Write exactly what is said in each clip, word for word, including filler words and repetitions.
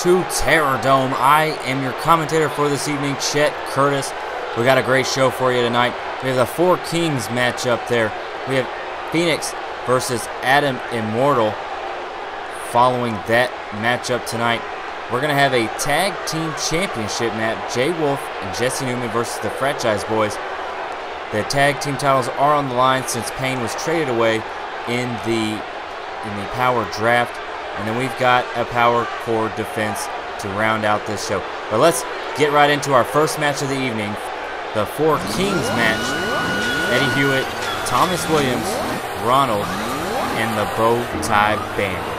to Terrordome. I am your commentator for this evening, Chet Curtis. We got a great show for you tonight. We have the Four Kings matchup there. We have Phoenix versus Adam Immortal. Following that matchup tonight, we're going to have a tag team championship match. Jay Wolf and Jesse Newman versus the Franchise Boys. The tag team titles are on the line since Payne was traded away in the in the power draft. And then we've got a power core defense to round out this show. But let's get right into our first match of the evening, the Four Kings match. Eddie Hewitt, Thomas Williams, Ronald, and the Bow Tie Bandit.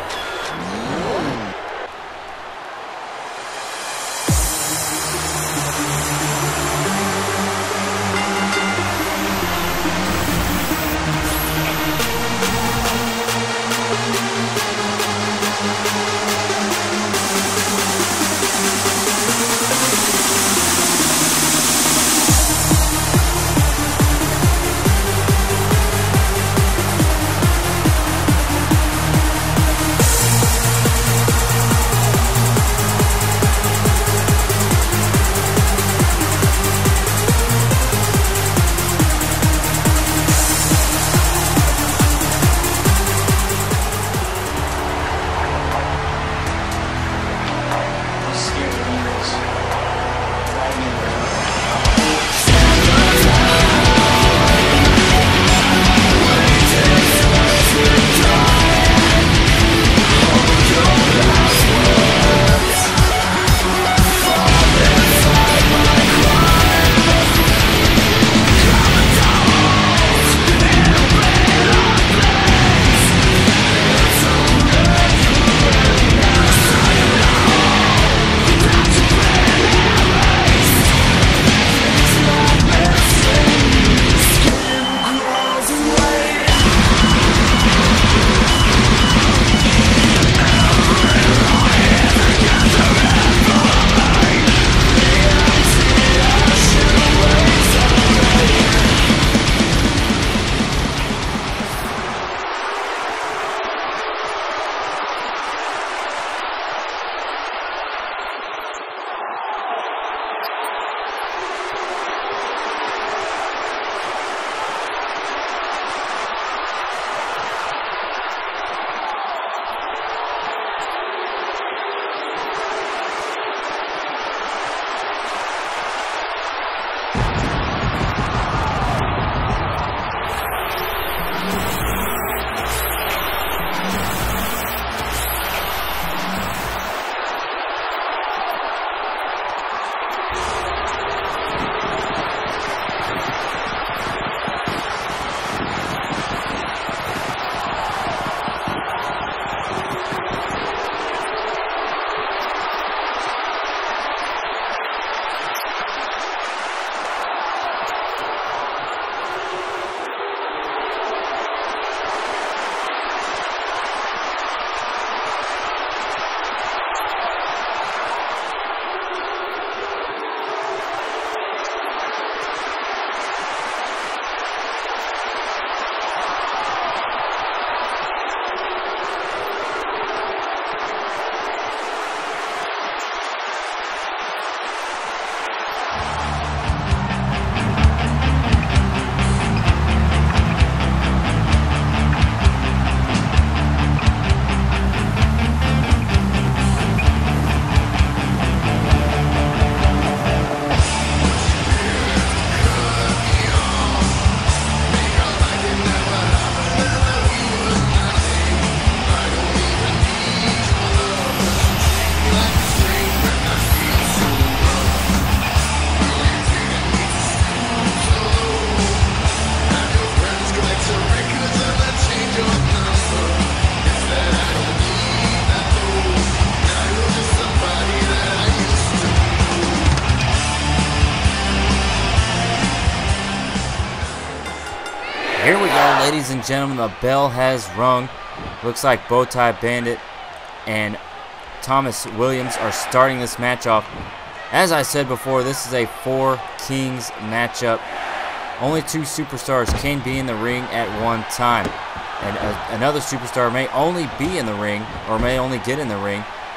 Here we go, ladies and gentlemen. The bell has rung. Looks like Bowtie Bandit and Thomas Williams are starting this match off. As I said before, this is a Four Kings matchup. Only two superstars can be in the ring at one time. And a, another superstar may only be in the ring, or may only get in the ring,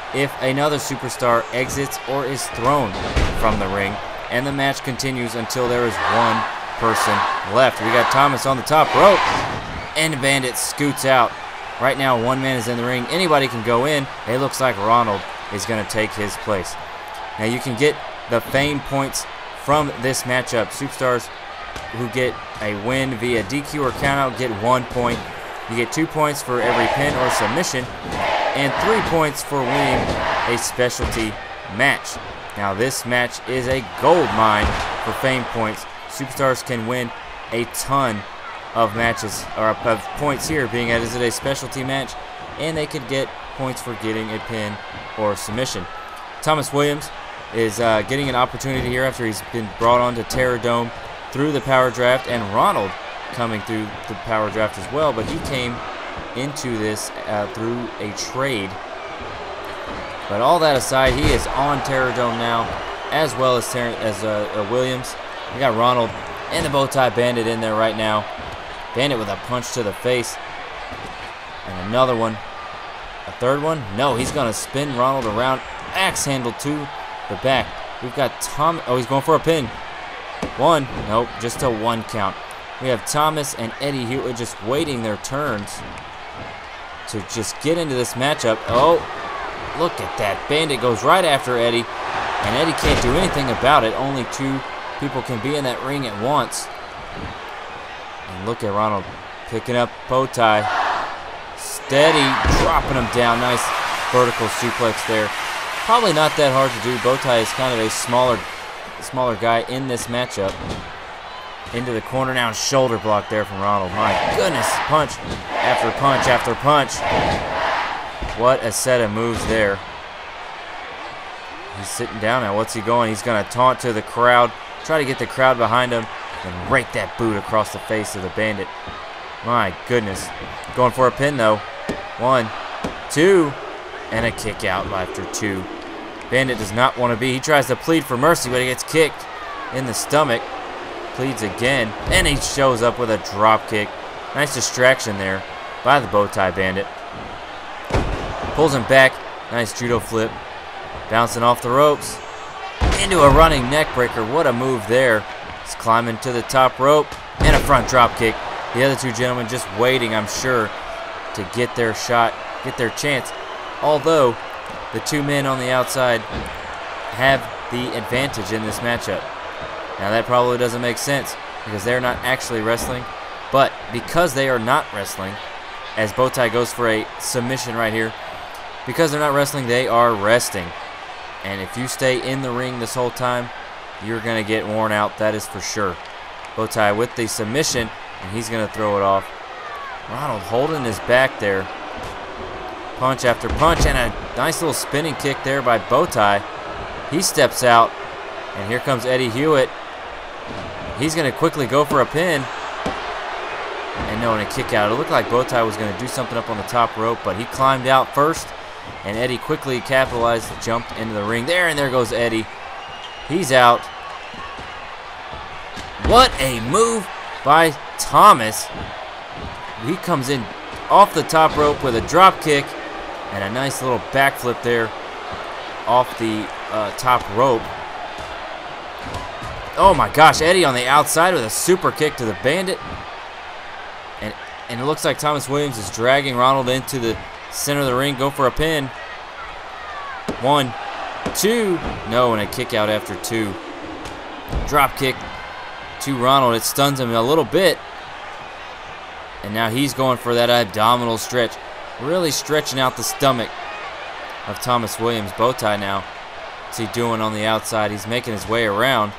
if another superstar exits or is thrown from the ring, and the match continues until there is one person left. We got Thomas on the top rope, and Bandit scoots out. Right now, one man is in the ring. Anybody can go in. It looks like Ronald is going to take his place. Now, you can get the fame points from this matchup. Superstars who get a win via D Q or countout get one point. You get two points for every pin or submission, and three points for winning a specialty match. Now, this match is a gold mine for fame points. Superstars can win a ton of matches, or of points here, being as it is a specialty match, and they could get points for getting a pin or submission. Thomas Williams is uh, getting an opportunity here after he's been brought on to Terrordome through the power draft, and Ronald coming through the power draft as well, but he came into this uh, through a trade. But all that aside, he is on Terrordome now, as well as Ter as uh, uh, Williams. We got Ronald and the Bowtie Bandit in there right now. Bandit with a punch to the face, and another one. A third one? No, he's gonna spin Ronald around. Axe handle to the back. We've got Tom. Oh, he's going for a pin. One. Nope, just a one count. We have Thomas and Eddie Hewitt just waiting their turns to just get into this matchup. Oh, look at that. Bandit goes right after Eddie, and Eddie can't do anything about it. Only two people can be in that ring at once. And look at Ronald picking up Bowtie. Steady, dropping him down. Nice vertical suplex there. Probably not that hard to do. Bowtie is kind of a smaller, smaller guy in this matchup. Into the corner now, shoulder block there from Ronald. My goodness, punch after punch after punch. What a set of moves there. He's sitting down now. What's he going? He's going to taunt to the crowd. Try to get the crowd behind him and rake that boot across the face of the Bandit. My goodness. Going for a pin though. One, two, and a kick out after two. Bandit does not want to be. He tries to plead for mercy, but he gets kicked in the stomach. Pleads again, and he shows up with a drop kick. Nice distraction there by the Bowtie Bandit. Pulls him back. Nice judo flip. Bouncing off the ropes. Into a running neck breaker. What a move there. He's climbing to the top rope. And a front drop kick. The other two gentlemen just waiting, I'm sure, to get their shot, get their chance. Although, the two men on the outside have the advantage in this matchup. Now that probably doesn't make sense because they're not actually wrestling, but because they are not wrestling, as Bowtie goes for a submission right here, because they're not wrestling, they are resting. And if you stay in the ring this whole time, you're going to get worn out, that is for sure. Bowtie with the submission, and he's going to throw it off. Ronald holding his back there. Punch after punch, and a nice little spinning kick there by Bowtie. He steps out, and here comes Eddie Hewitt. He's going to quickly go for a pin. And no, and a kick out. It looked like Bowtie was going to do something up on the top rope, but he climbed out first. And Eddie quickly capitalized, jumped into the ring. There, and there goes Eddie. He's out. What a move by Thomas. He comes in off the top rope with a drop kick. And a nice little backflip there off the uh, top rope. Oh my gosh, Eddie on the outside with a super kick to the Bandit. And, and it looks like Thomas Williams is dragging Ronald into the center of the ring. Go for a pin. One, two. No, and a kick out after two. Drop kick to Ronald. It stuns him a little bit. And now he's going for that abdominal stretch. Really stretching out the stomach of Thomas Williams. Bowtie now. What's he doing on the outside? He's making his way around.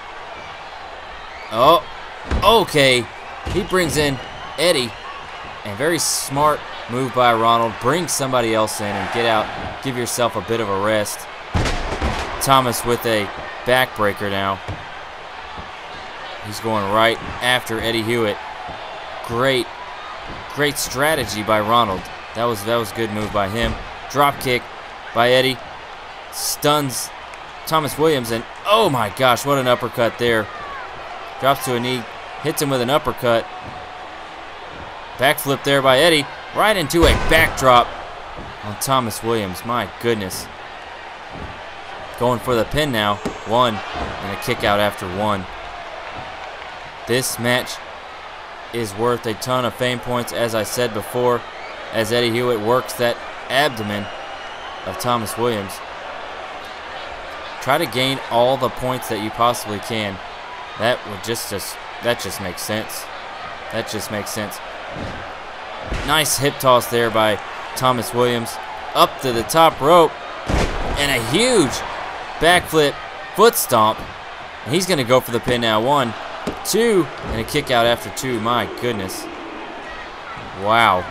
Oh, okay. He brings in Eddie. And very smart move by Ronald. Bring somebody else in and get out. Give yourself a bit of a rest. Thomas with a backbreaker now. He's going right after Eddie Hewitt. Great, great strategy by Ronald. That was that was a good move by him. Drop kick by Eddie. Stuns Thomas Williams, and oh my gosh, what an uppercut there. Drops to a knee, hits him with an uppercut. Backflip there by Eddie, right into a backdrop. on Thomas Williams. My goodness. Going for the pin now. One. And a kick out after one. This match is worth a ton of fame points, as I said before, as Eddie Hewitt works that abdomen of Thomas Williams. Try to gain all the points that you possibly can. That would just, just that just makes sense. That just makes sense. Nice hip toss there by Thomas Williams. Up to the top rope. And a huge backflip foot stomp. And he's going to go for the pin now. One, two, and a kick out after two. My goodness. Wow.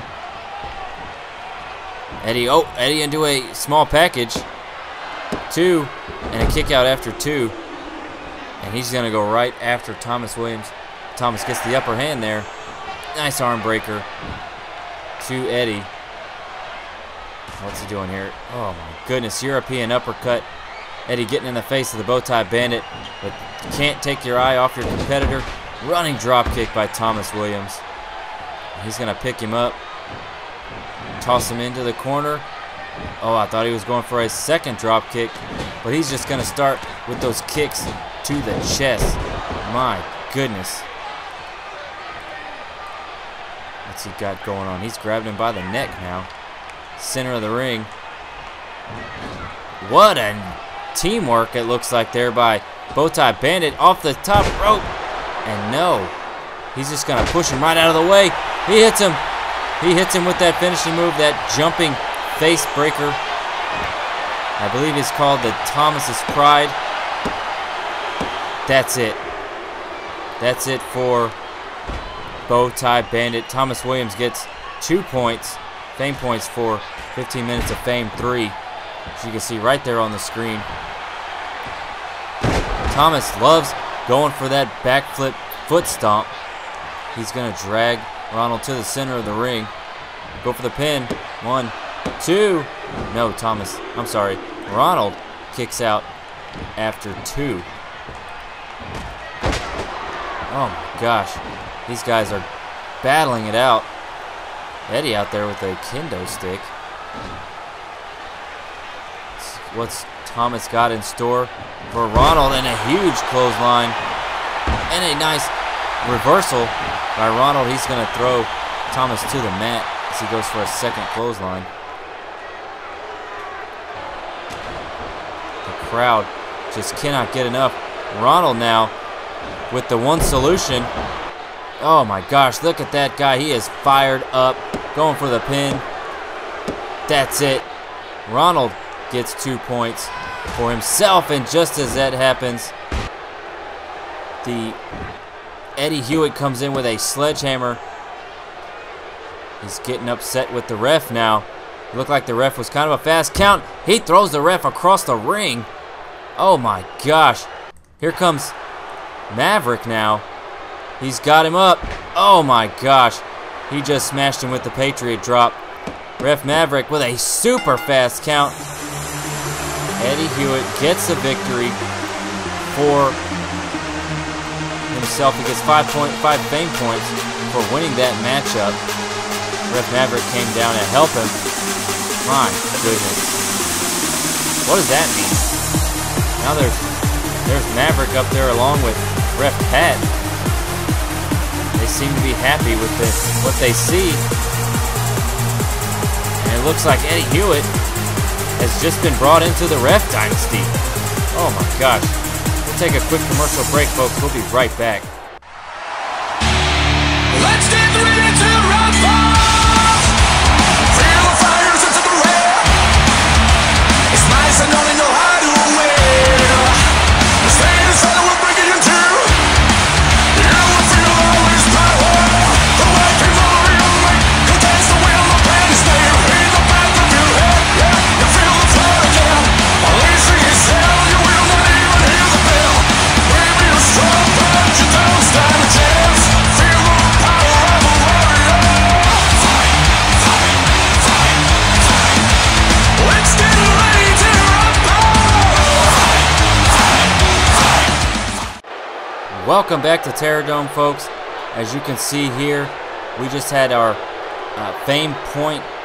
Eddie, oh, Eddie into a small package. Two, and a kick out after two. And he's going to go right after Thomas Williams. Thomas gets the upper hand there. Nice arm breaker to Eddie. What's he doing here? Oh my goodness, European uppercut. Eddie getting in the face of the bow tie bandit, but you can't take your eye off your competitor. Running drop kick by Thomas Williams. He's going to pick him up. Toss him into the corner. Oh, I thought he was going for a second drop kick, but he's just going to start with those kicks to the chest. My goodness. What's he got going on? He's grabbed him by the neck now. Center of the ring. What a teamwork it looks like there by Bowtie Bandit off the top rope. And no, he's just going to push him right out of the way. He hits him. He hits him with that finishing move, that jumping face breaker. I believe it's called the Thomas's Pride. That's it. That's it for Bowtie Bandit. Thomas Williams gets two points. Fame points for fifteen minutes of fame, three. As you can see right there on the screen. Thomas loves going for that backflip foot stomp. He's going to drag Ronald to the center of the ring. Go for the pin. One, two. No, Thomas. I'm sorry. Ronald kicks out after two. Oh my gosh. These guys are battling it out. Eddie out there with a kendo stick. What's Thomas got in store for Ronald? And a huge clothesline. And a nice reversal by Ronald. He's going to throw Thomas to the mat as he goes for a second clothesline. The crowd just cannot get enough. Ronald now with the one solution. Oh my gosh, look at that guy. He is fired up, going for the pin. That's it. Ronald gets two points for himself, and just as that happens, the Eddie Hewitt comes in with a sledgehammer. He's getting upset with the ref now. It looked like the ref was kind of a fast count. He throws the ref across the ring. Oh my gosh. Here comes Maverick now. He's got him up. Oh my gosh. He just smashed him with the Patriot drop. Ref Maverick with a super fast count. Eddie Hewitt gets the victory for himself. He gets five point five fame points for winning that matchup. Ref Maverick came down to help him. My goodness. What does that mean? Now there's there's Maverick up there along with Ref Pat. They seem to be happy with the, what they see. And it looks like Eddie Hewitt has just been brought into the Ref Dynasty. Oh my gosh. We'll take a quick commercial break, folks. We'll be right back. Let's get ready to rumble! Feel the fires into the red. It's nice and only know how to win. The state is solid, we're breaking you too. You will feel always power. The white people are real late. Cause that's the way the plan is there. In the back of your head, yeah. You feel the flood again. Unleashing yourself, you will not even hear the bell. Baby, you're strong, but you don't stand a chance. Feel the power of a warrior. Fight, fight, fight, fight. Let's get ready to rumble. Fight, fight, fight. Welcome back to Terrordome, folks. As you can see here, we just had our uh, fame point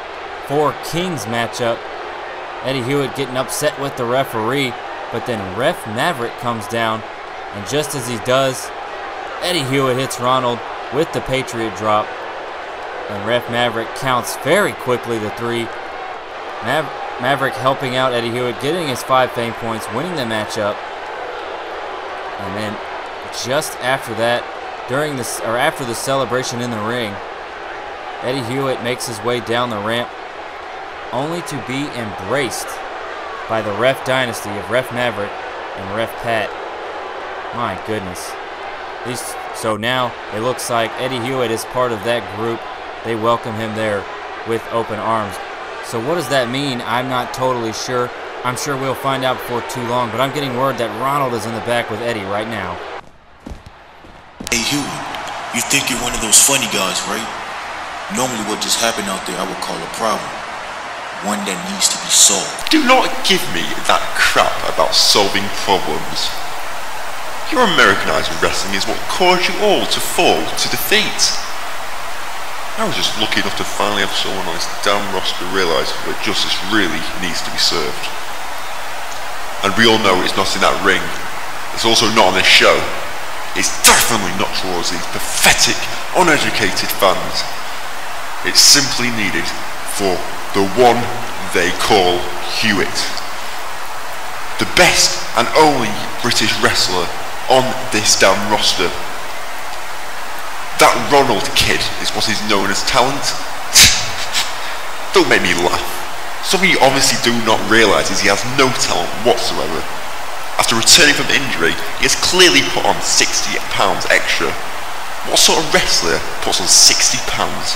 Four Kings matchup. Eddie Hewitt getting upset with the referee, but then Ref Maverick comes down, and just as he does, Eddie Hewitt hits Ronald with the Patriot drop, and Ref Maverick counts very quickly the three. Mav Maverick helping out Eddie Hewitt, getting his five fame points, winning the matchup. And then just after that, during this or after the celebration in the ring, Eddie Hewitt makes his way down the ramp, only to be embraced by the Ref Dynasty of Ref Maverick and Ref Pat. My goodness. These, so now it looks like Eddie Hewitt is part of that group. They welcome him there with open arms. So what does that mean? I'm not totally sure. I'm sure we'll find out before too long, but I'm getting word that Ronald is in the back with Eddie right now. Hey Hewitt, you think you're one of those funny guys, right? Normally what just happened out there I would call a problem. One that needs to be solved. Do not give me that crap about solving problems. Your Americanized wrestling is what caused you all to fall to defeat. I was just lucky enough to finally have someone on this damn roster realise that justice really needs to be served. And we all know it's not in that ring. It's also not on this show. It's definitely not towards these pathetic, uneducated fans. It's simply needed for the one they call Hewitt. The best and only British wrestler on this damn roster. That Ronald kid is what is known as talent. Don't make me laugh. Something you obviously do not realise is he has no talent whatsoever. After returning from injury, he has clearly put on sixty pounds extra. What sort of wrestler puts on sixty pounds?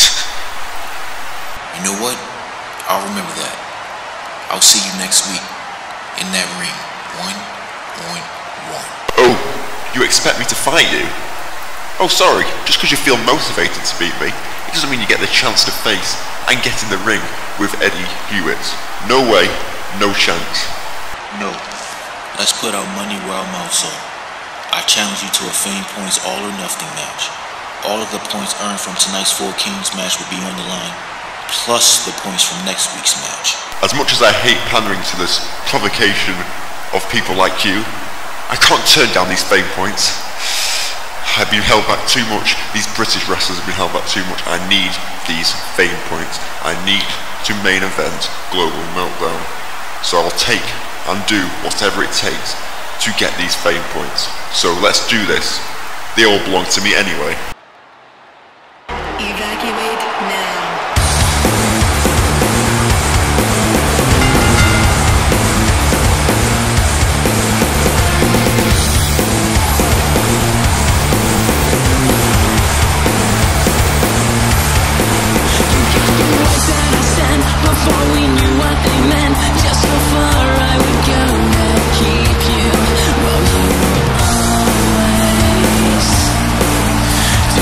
You know what? I'll remember that. I'll see you next week in that ring. One on one. Oh, you expect me to fight you? Oh sorry, just because you feel motivated to beat me, it doesn't mean you get the chance to face and get in the ring with Eddie Hewitt. No way, no chance. No. Let's put our money where our mouths are. I challenge you to a Fame Points all or nothing match. All of the points earned from tonight's Four Kings match will be on the line, plus the points from next week's match. As much as I hate pandering to this provocation of people like you, I can't turn down these Fame Points. I've been held back too much. These British wrestlers have been held back too much. I need these Fame Points. I need to main event Global Meltdown. So I'll take and do whatever it takes to get these Fame Points. So let's do this. They all belong to me anyway. Evacuate now. Before we knew what they meant, just how far I would go to keep you. Well, you always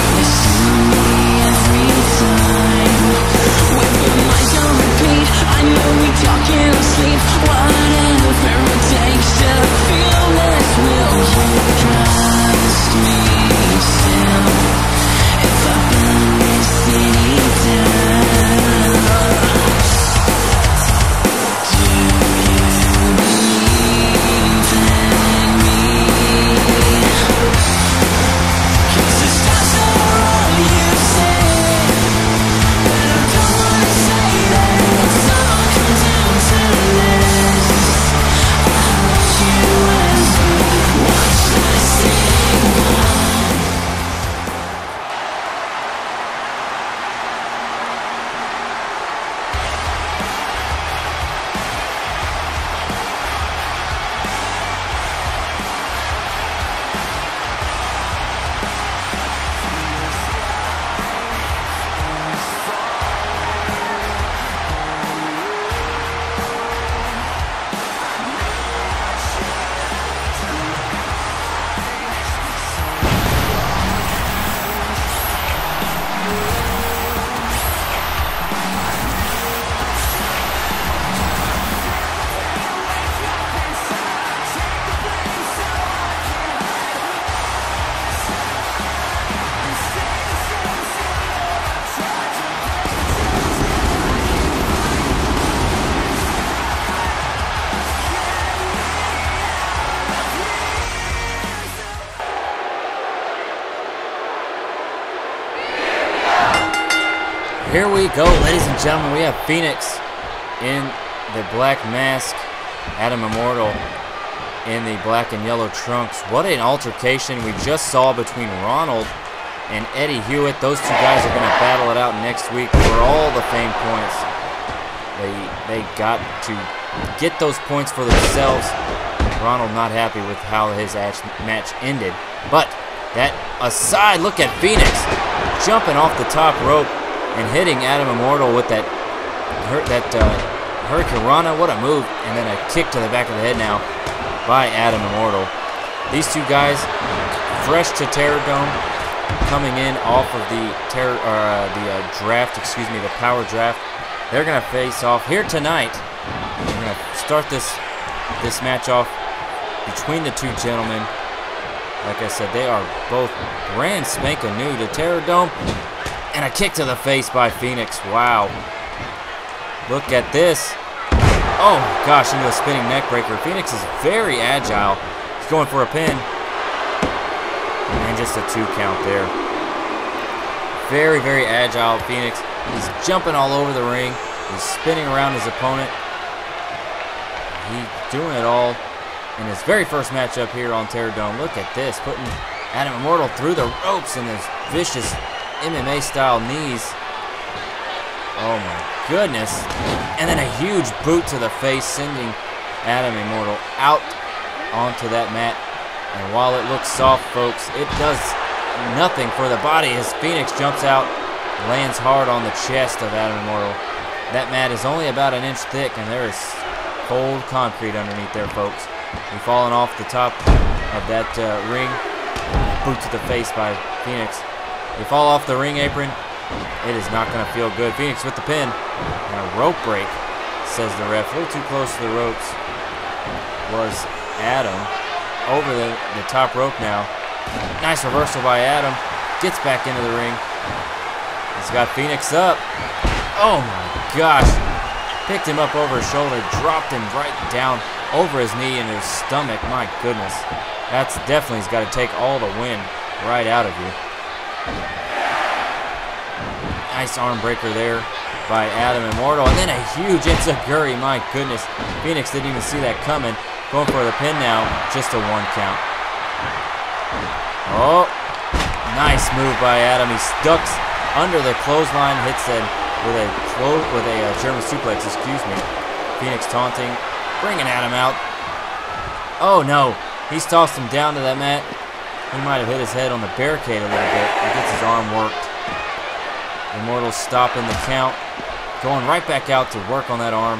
Here we go, ladies and gentlemen. We have Phoenix in the black mask, Adam Immortal in the black and yellow trunks. What an altercation we just saw between Ronald and Eddie Hewitt. Those two guys are going to battle it out next week for all the fame points. They, they got to get those points for themselves. Ronald not happy with how his match ended. But that aside, look at Phoenix jumping off the top rope and hitting Adam Immortal with that, that uh, Hurricane Rana. What a move. And then a kick to the back of the head now by Adam Immortal. These two guys, fresh to Terrordome, coming in off of the terror, uh, the uh, draft, excuse me, the power draft. They're going to face off here tonight. We're going to start this, this match off between the two gentlemen. Like I said, they are both brand spanking new to Terrordome. And a kick to the face by Phoenix. Wow. Look at this. Oh, my gosh, into a spinning neck breaker. Phoenix is very agile. He's going for a pin. And just a two count there. Very, very agile, Phoenix. He's jumping all over the ring. He's spinning around his opponent. He's doing it all in his very first matchup here on Terrordome. Look at this, putting Adam Immortal through the ropes in his vicious M M A style knees. Oh my goodness. And then a huge boot to the face, sending Adam Immortal out onto that mat. And while it looks soft, folks, it does nothing for the body as Phoenix jumps out, lands hard on the chest of Adam Immortal. That mat is only about an inch thick, and there is cold concrete underneath there, folks. We've fallen off the top of that uh, ring. Boot to the face by Phoenix. You fall off the ring apron, it is not going to feel good. Phoenix with the pin. And a rope break, says the ref. A little too close to the ropes was Adam. Over the, the top rope now. Nice reversal by Adam. Gets back into the ring. He's got Phoenix up. Oh my gosh. Picked him up over his shoulder. Dropped him right down over his knee and his stomach. My goodness. That's definitely has got to take all the wind right out of you. Nice arm breaker there by Adam Immortal. And then a huge enziguri. My goodness. Phoenix didn't even see that coming. Going for the pin now. Just a one count. Oh. Nice move by Adam. He ducks under the clothesline. Hits it with a, with a uh, German suplex. Excuse me. Phoenix taunting. Bringing Adam out. Oh no. He's tossed him down to that mat. He might have hit his head on the barricade a little bit. He gets his arm worked. Immortal stopping the count. Going right back out to work on that arm.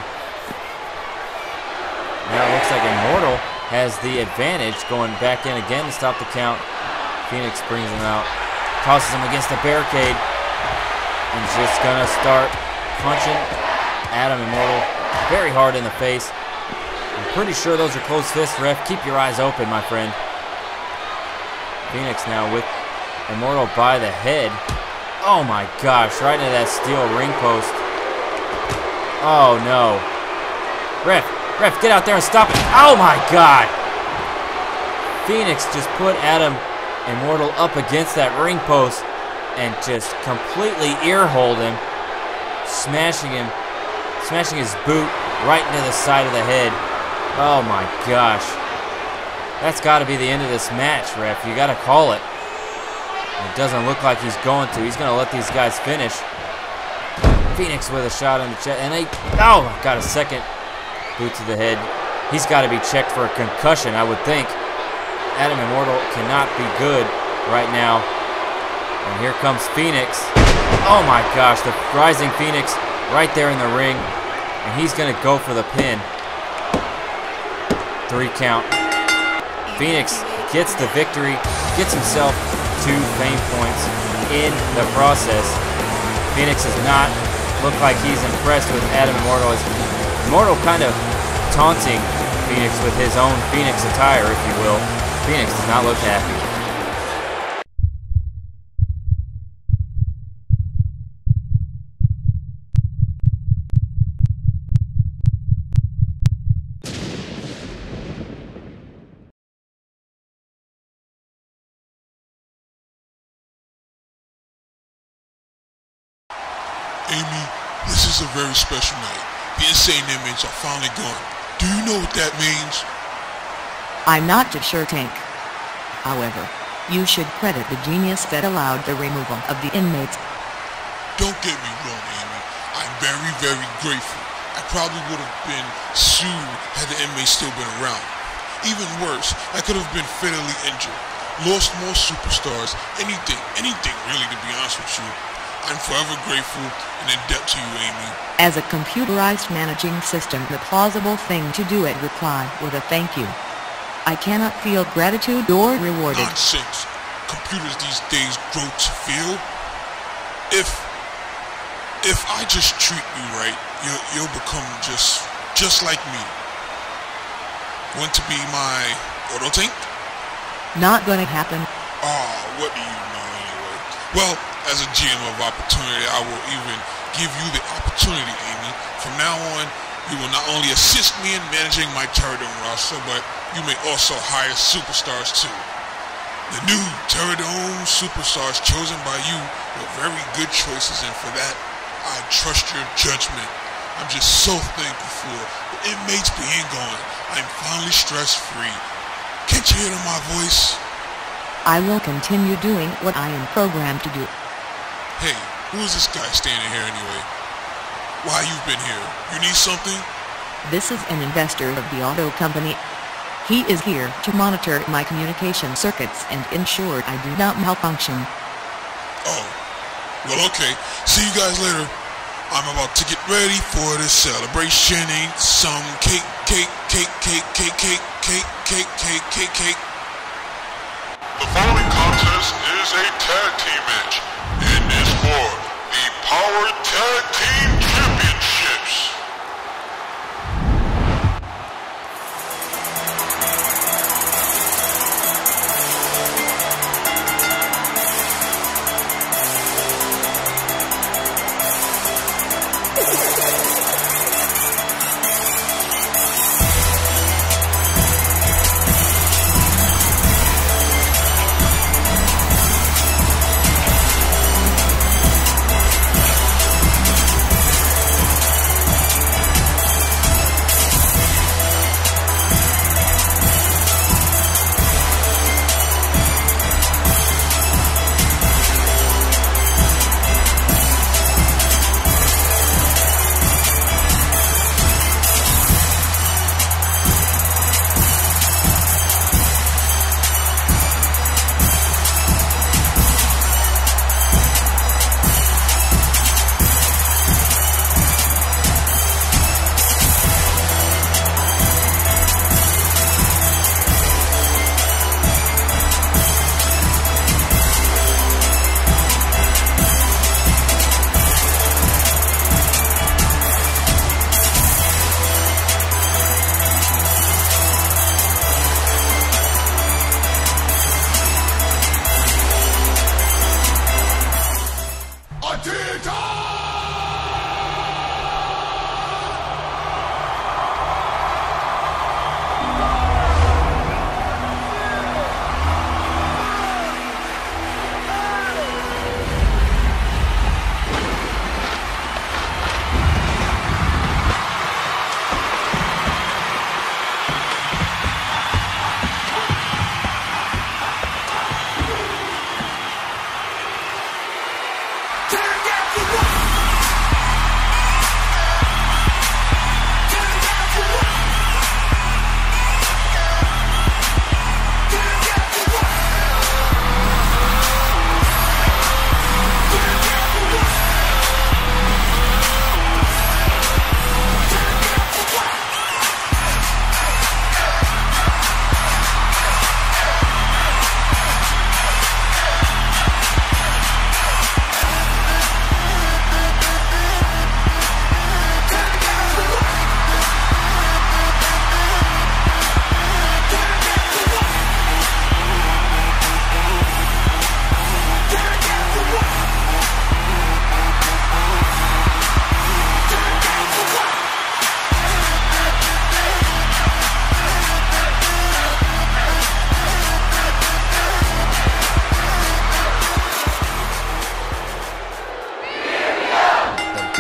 Now it looks like Immortal has the advantage, going back in again to stop the count. Phoenix brings him out. Tosses him against the barricade. And just going to start punching Adam Immortal very hard in the face. I'm pretty sure those are closed fists, ref. Keep your eyes open, my friend. Phoenix now with Immortal by the head. Oh my gosh, right into that steel ring post. Oh no. Ref, ref, get out there and stop it. Oh my god. Phoenix just put Adam Immortal up against that ring post and just completely ear-holed him, smashing him, smashing his boot right into the side of the head. Oh my gosh. That's got to be the end of this match, ref. You got to call it. It doesn't look like he's going to. He's going to let these guys finish. Phoenix with a shot in the chest. And they, oh, got a second boot to the head. He's got to be checked for a concussion, I would think. Adam Immortal cannot be good right now. And here comes Phoenix. Oh my gosh, the rising Phoenix right there in the ring. And he's going to go for the pin. Three count. Phoenix gets the victory, gets himself two fame points in the process. Phoenix does not look like he's impressed with Adam Immortal. Immortal kind of taunting Phoenix with his own Phoenix attire, if you will. Phoenix does not look happy. Amy, this is a very special night. The Insane Inmates are finally gone. Do you know what that means? I'm not too sure, Tank. However, you should credit the genius that allowed the removal of the inmates. Don't get me wrong, Amy. I'm very, very grateful. I probably would have been sued had the inmates still been around. Even worse, I could have been fatally injured, lost more superstars, anything, anything really, to be honest with you. I'm forever grateful and in debt to you, Amy. As a computerized managing system, the plausible thing to do is reply with a thank you. I cannot feel gratitude or rewarded. Nonsense. Computers these days grow to feel. If, if I just treat you right, you'll, you'll become just, just like me. Want to be my auto tank? Not gonna happen. Ah, oh, what do you know anyway? Well, as a G M of opportunity, I will even give you the opportunity, Amy. From now on, you will not only assist me in managing my Terrordome roster, but you may also hire superstars too. The new Terrordome superstars chosen by you were very good choices, and for that, I trust your judgment. I'm just so thankful for the inmates being gone. I'm finally stress-free. Can't you hear my voice? I will continue doing what I am programmed to do. Hey, who is this guy standing here anyway? Why you've been here? You need something? This is an investor of the auto company. He is here to monitor my communication circuits and ensure I do not malfunction. Oh, well okay. See you guys later. I'm about to get ready for this celebration. Ain't some cake, cake, cake, cake, cake, cake, cake, cake, cake, cake, cake. The following contest is a tag team match and is for the Power Tag Team Championships.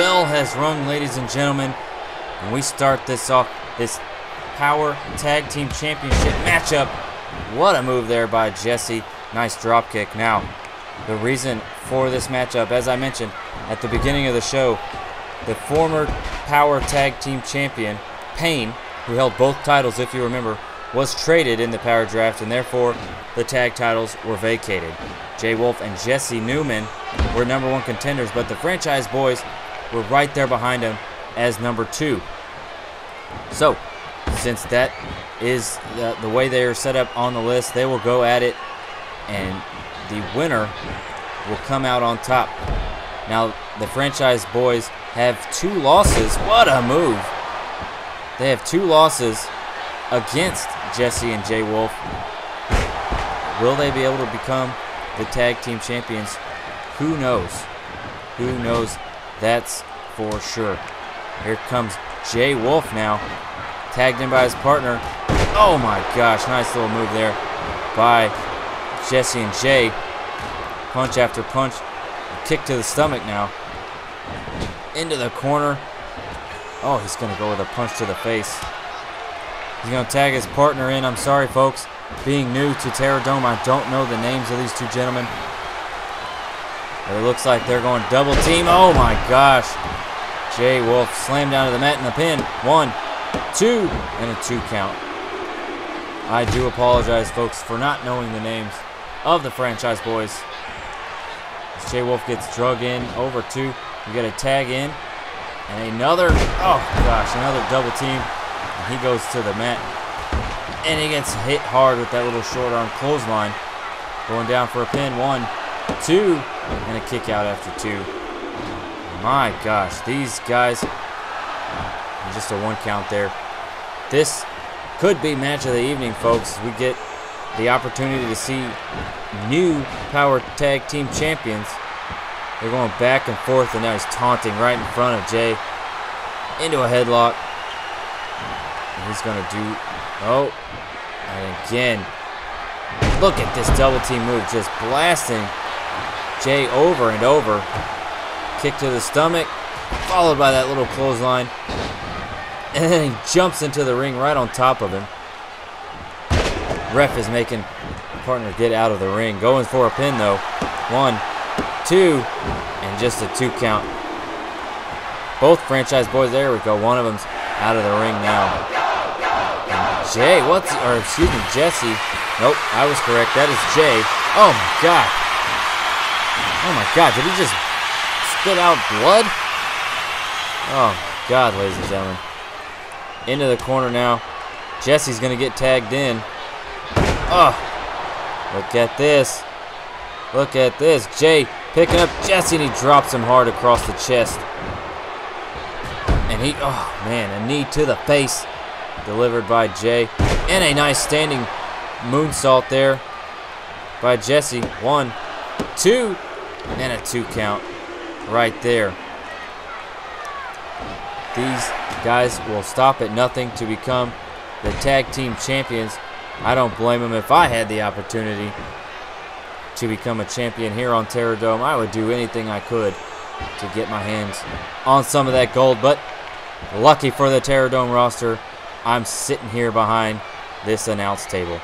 bell has rung, ladies and gentlemen, and we start this off, this Power Tag Team Championship matchup. What a move there by Jesse. Nice drop kick. Now, the reason for this matchup, as I mentioned at the beginning of the show, the former Power Tag Team Champion, Payne, who held both titles, if you remember, was traded in the Power Draft, and therefore the tag titles were vacated. Jay Wolf and Jesse Newman were number one contenders, but the franchise boys were right there behind him as number two. So, since that is the, the way they are set up on the list, they will go at it, and the winner will come out on top. Now, the franchise boys have two losses. What a move! They have two losses against Jesse and Jay Wolf. Will they be able to become the tag team champions? Who knows? Who knows? That's for sure. Here comes Jay Wolf now, tagged in by his partner. Oh my gosh, nice little move there by Jesse and Jay. Punch after punch. Kick to the stomach now. Into the corner. Oh, he's going to go with a punch to the face. He's going to tag his partner in. I'm sorry, folks. Being new to Terrordome, I don't know the names of these two gentlemen. But it looks like they're going double team. Oh my gosh. Jay Wolf slammed down to the mat in the pin. One, two, and a two count. I do apologize, folks, for not knowing the names of the franchise boys. As Jay Wolf gets drug in over two. We get a tag in. And another, oh gosh, another double team. And he goes to the mat. And he gets hit hard with that little short arm clothesline. Going down for a pin. One, two, and a kick out after two. My gosh, these guys, and just a one count there. This could be match of the evening, folks. We get the opportunity to see new Power Tag Team Champions. They're going back and forth, and now he's taunting right in front of Jay. Into a headlock. And he's going to do, oh, and again. Look at this double team move, just blasting Jay over and over. Kick to the stomach, followed by that little clothesline. And then he jumps into the ring right on top of him. Ref is making the partner get out of the ring. Going for a pin, though. One, two, and just a two count. Both franchise boys, there we go. One of them's out of the ring now. And Jay, what's, or excuse me, Jesse. Nope, I was correct. That is Jay. Oh my God. Oh my God, did he just spit out blood? Oh my God, ladies and gentlemen. Into the corner now. Jesse's gonna get tagged in. Oh, look at this. Look at this. Jay picking up Jesse, and he drops him hard across the chest. And he, oh man, a knee to the face delivered by Jay. And a nice standing moonsault there by Jesse. One, two, and a two count right there. These guys will stop at nothing to become the tag team champions. I don't blame them. If I had the opportunity to become a champion here on Terrordome, I would do anything I could to get my hands on some of that gold. But lucky for the Terrordome roster, I'm sitting here behind this announce table.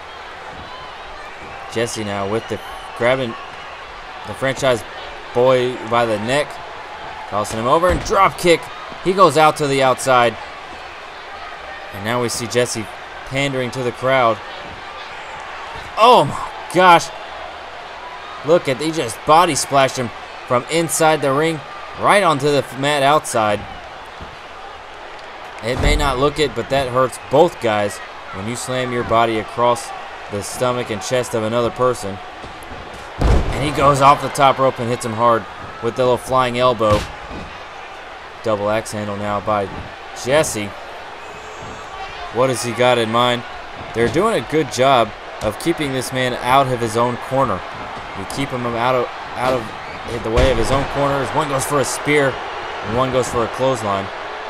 Jesse now with the grabbing the franchise boy by the neck, tossing him over, and drop kick. He goes out to the outside. And now we see Jesse pandering to the crowd. Oh my gosh. Look at, he just body splashed him from inside the ring right onto the mat outside. It may not look it, but that hurts both guys when you slam your body across the stomach and chest of another person. And he goes off the top rope and hits him hard with the little flying elbow. Double axe handle now by Jesse. What has he got in mind? They're doing a good job of keeping this man out of his own corner. You keep him out of out of the way of his own corners. One goes for a spear, and one goes for a clothesline.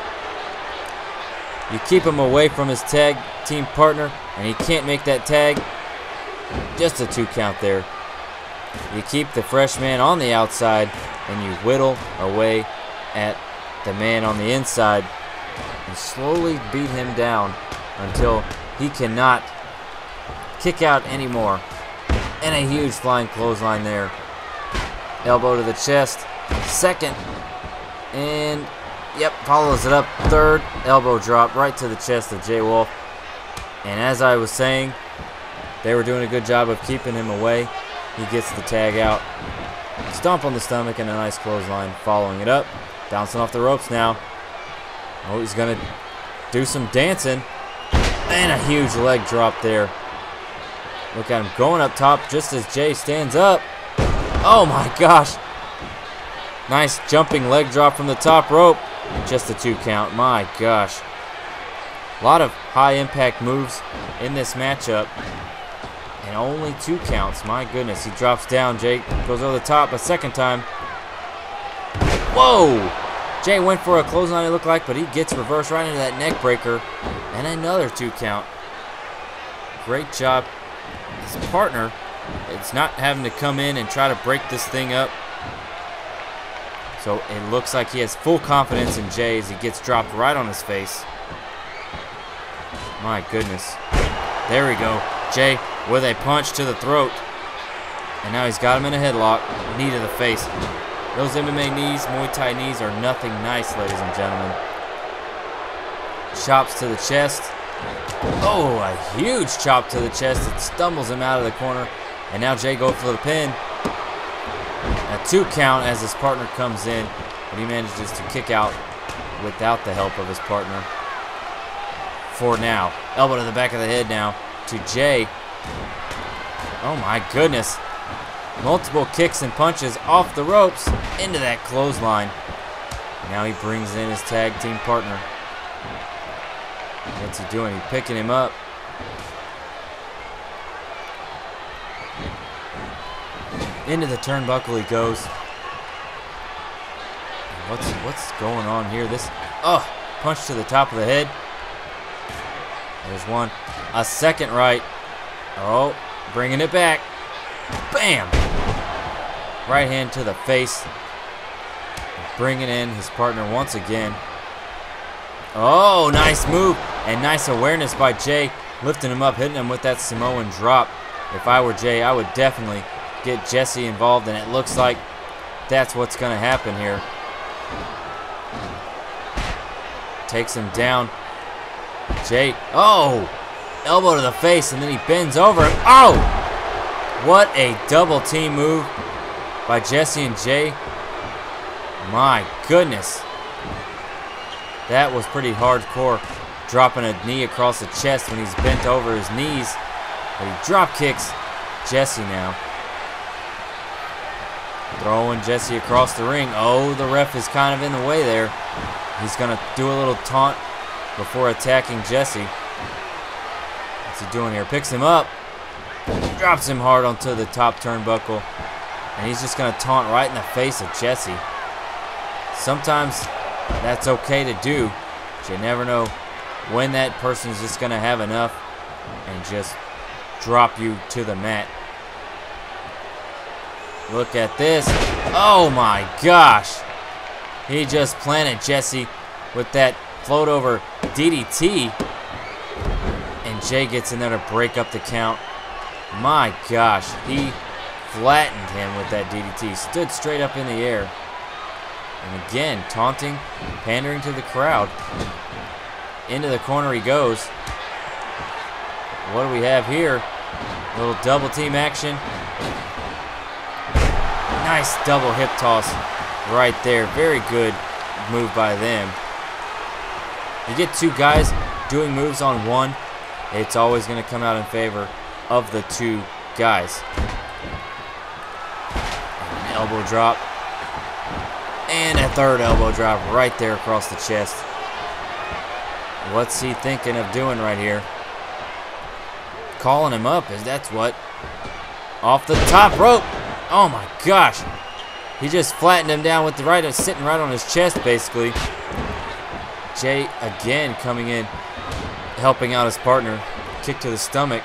You keep him away from his tag team partner, and he can't make that tag. Just a two count there. You keep the fresh man on the outside, and you whittle away at the man on the inside and slowly beat him down until he cannot kick out anymore. And a huge flying clothesline there. Elbow to the chest. Second. And, yep, follows it up. Third. Elbow drop right to the chest of Jay Wolf. And as I was saying, they were doing a good job of keeping him away. He gets the tag out. Stomp on the stomach and a nice clothesline following it up. Bouncing off the ropes now. Oh, he's going to do some dancing. And a huge leg drop there. Look at him going up top just as Jay stands up. Oh my gosh. Nice jumping leg drop from the top rope. Just a two count. My gosh. A lot of high impact moves in this matchup. And only two counts. My goodness. He drops down. Jay goes over the top a second time. Whoa. Jay went for a clothesline, it looked like, but he gets reversed right into that neck breaker. And another two count. Great job. His partner, it's not having to come in and try to break this thing up. So it looks like he has full confidence in Jay as he gets dropped right on his face. My goodness. There we go. Jay with a punch to the throat. And now he's got him in a headlock. Knee to the face. Those M M A knees, Muay Thai knees, are nothing nice, ladies and gentlemen. Chops to the chest. Oh, a huge chop to the chest. It stumbles him out of the corner. And now Jay goes for the pin. A two count as his partner comes in. But he manages to kick out without the help of his partner. For now. Elbow to the back of the head now to Jay. Oh my goodness. Multiple kicks and punches off the ropes into that clothesline. Now he brings in his tag team partner. What's he doing? He's picking him up. Into the turnbuckle he goes. What's what's going on here? This oh, punch to the top of the head. There's one. A second right. Oh, bringing it back. Bam! Right hand to the face. Bringing in his partner once again. Oh, nice move. And nice awareness by Jay. Lifting him up, hitting him with that Samoan drop. If I were Jay, I would definitely get Jesse involved. And it looks like that's what's going to happen here. Takes him down. Jay. Oh! Elbow to the face. And then he bends over him. Oh! What a double team move by Jesse and Jay. My goodness. That was pretty hardcore. Dropping a knee across the chest when he's bent over his knees. But he drop kicks Jesse now. Throwing Jesse across the ring. Oh, the ref is kind of in the way there. He's going to do a little taunt before attacking Jesse. What's he doing here? Picks him up. Drops him hard onto the top turnbuckle. And he's just going to taunt right in the face of Jesse. Sometimes that's okay to do. But you never know when that person's just going to have enough and just drop you to the mat. Look at this. Oh my gosh. He just planted Jesse with that float over D D T. And Jay gets in there to break up the count. My gosh, he flattened him with that D D T. Stood straight up in the air. And again, taunting, pandering to the crowd. Into the corner he goes. What do we have here? A little double team action. Nice double hip toss right there. Very good move by them. You get two guys doing moves on one, it's always going to come out in favor of the two guys. An elbow drop. And a third elbow drop right there across the chest. What's he thinking of doing right here? Calling him up, is that's what. Off the top rope. Oh my gosh. He just flattened him down with the right, sitting right on his chest basically. Jay again coming in, helping out his partner. Kick to the stomach.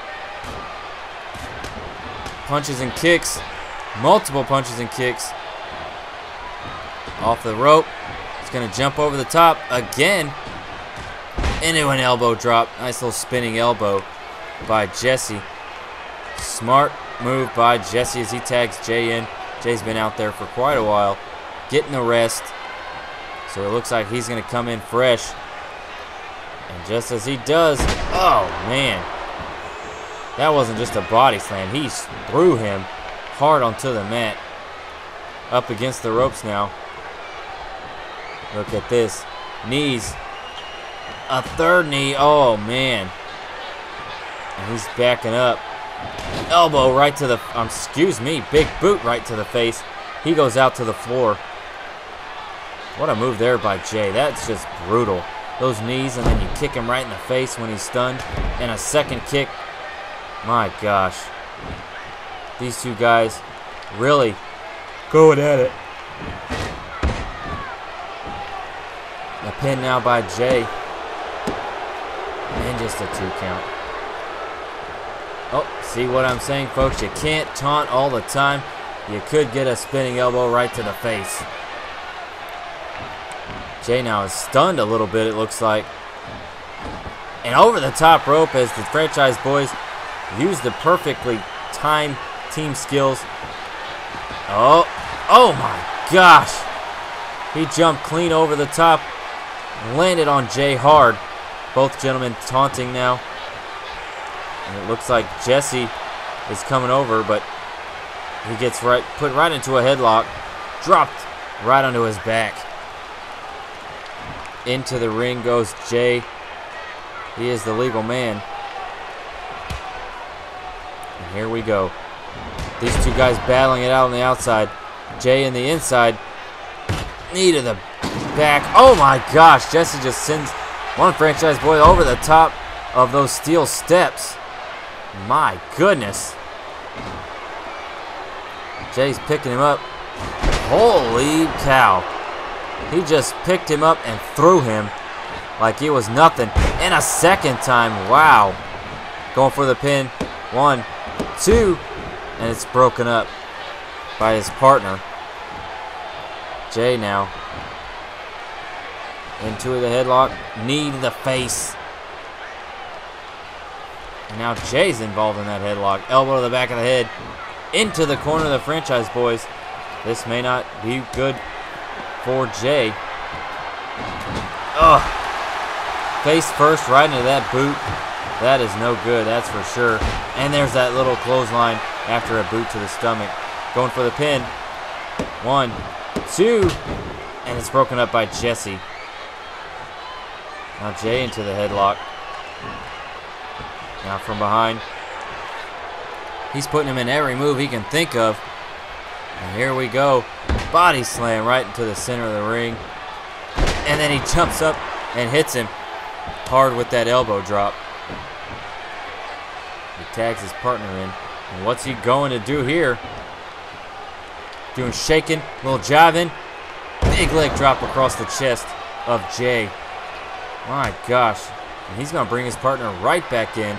Punches and kicks. Multiple punches and kicks. Off the rope. He's going to jump over the top again into an elbow drop. Nice little spinning elbow by Jesse. Smart move by Jesse as he tags Jay in. Jay's been out there for quite a while, getting the rest. So it looks like he's going to come in fresh. And just as he does, oh man, that wasn't just a body slam. He threw him hard onto the mat. Up against the ropes now. Look at this. Knees. A third knee. Oh man. And he's backing up. Elbow right to the, um, excuse me, big boot right to the face. He goes out to the floor. What a move there by Jay. That's just brutal. Those knees, and then you kick him right in the face when he's stunned. And a second kick. My gosh. These two guys really going at it. A pin now by Jay. And just a two count. Oh, see what I'm saying, folks? You can't taunt all the time. You could get a spinning elbow right to the face. Jay now is stunned a little bit, it looks like. And over the top rope as the franchise boys use the perfectly timed team skills. Oh, oh my gosh. He jumped clean over the top. Landed on Jay hard. Both gentlemen taunting now. And it looks like Jesse is coming over, but he gets right put right into a headlock. Dropped right onto his back. Into the ring goes Jay. He is the legal man. And here we go. These two guys battling it out on the outside. Jay in the inside. Knee to the back. Oh my gosh. Jesse just sends one franchise boy over the top of those steel steps. My goodness. Jay's picking him up. Holy cow. He just picked him up and threw him like it was nothing. And a second time. Wow. Going for the pin. One, two. And it's broken up by his partner. Jay now. Into the headlock. Knee to the face. And now Jay's involved in that headlock. Elbow to the back of the head. Into the corner of the franchise boys. This may not be good for Jay. Ugh. Face first right into that boot. That is no good, that's for sure. And there's that little clothesline after a boot to the stomach. Going for the pin. One, two. And it's broken up by Jesse. Now Jay into the headlock. Now from behind. He's putting him in every move he can think of. And here we go. Body slam right into the center of the ring. And then he jumps up and hits him hard with that elbow drop. He tags his partner in. And what's he going to do here? Doing shaking, little jiving. Big leg drop across the chest of Jay. My gosh. And he's going to bring his partner right back in.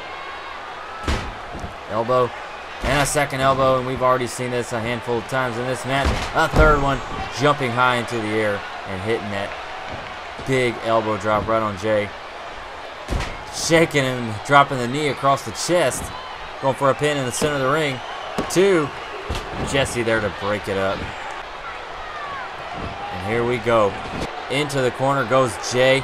Elbow. And a second elbow, and we've already seen this a handful of times in this match. A third one, jumping high into the air and hitting that big elbow drop right on Jay. Shaking him, dropping the knee across the chest. Going for a pin in the center of the ring. Two. Jesse there to break it up. And here we go. Into the corner goes Jay.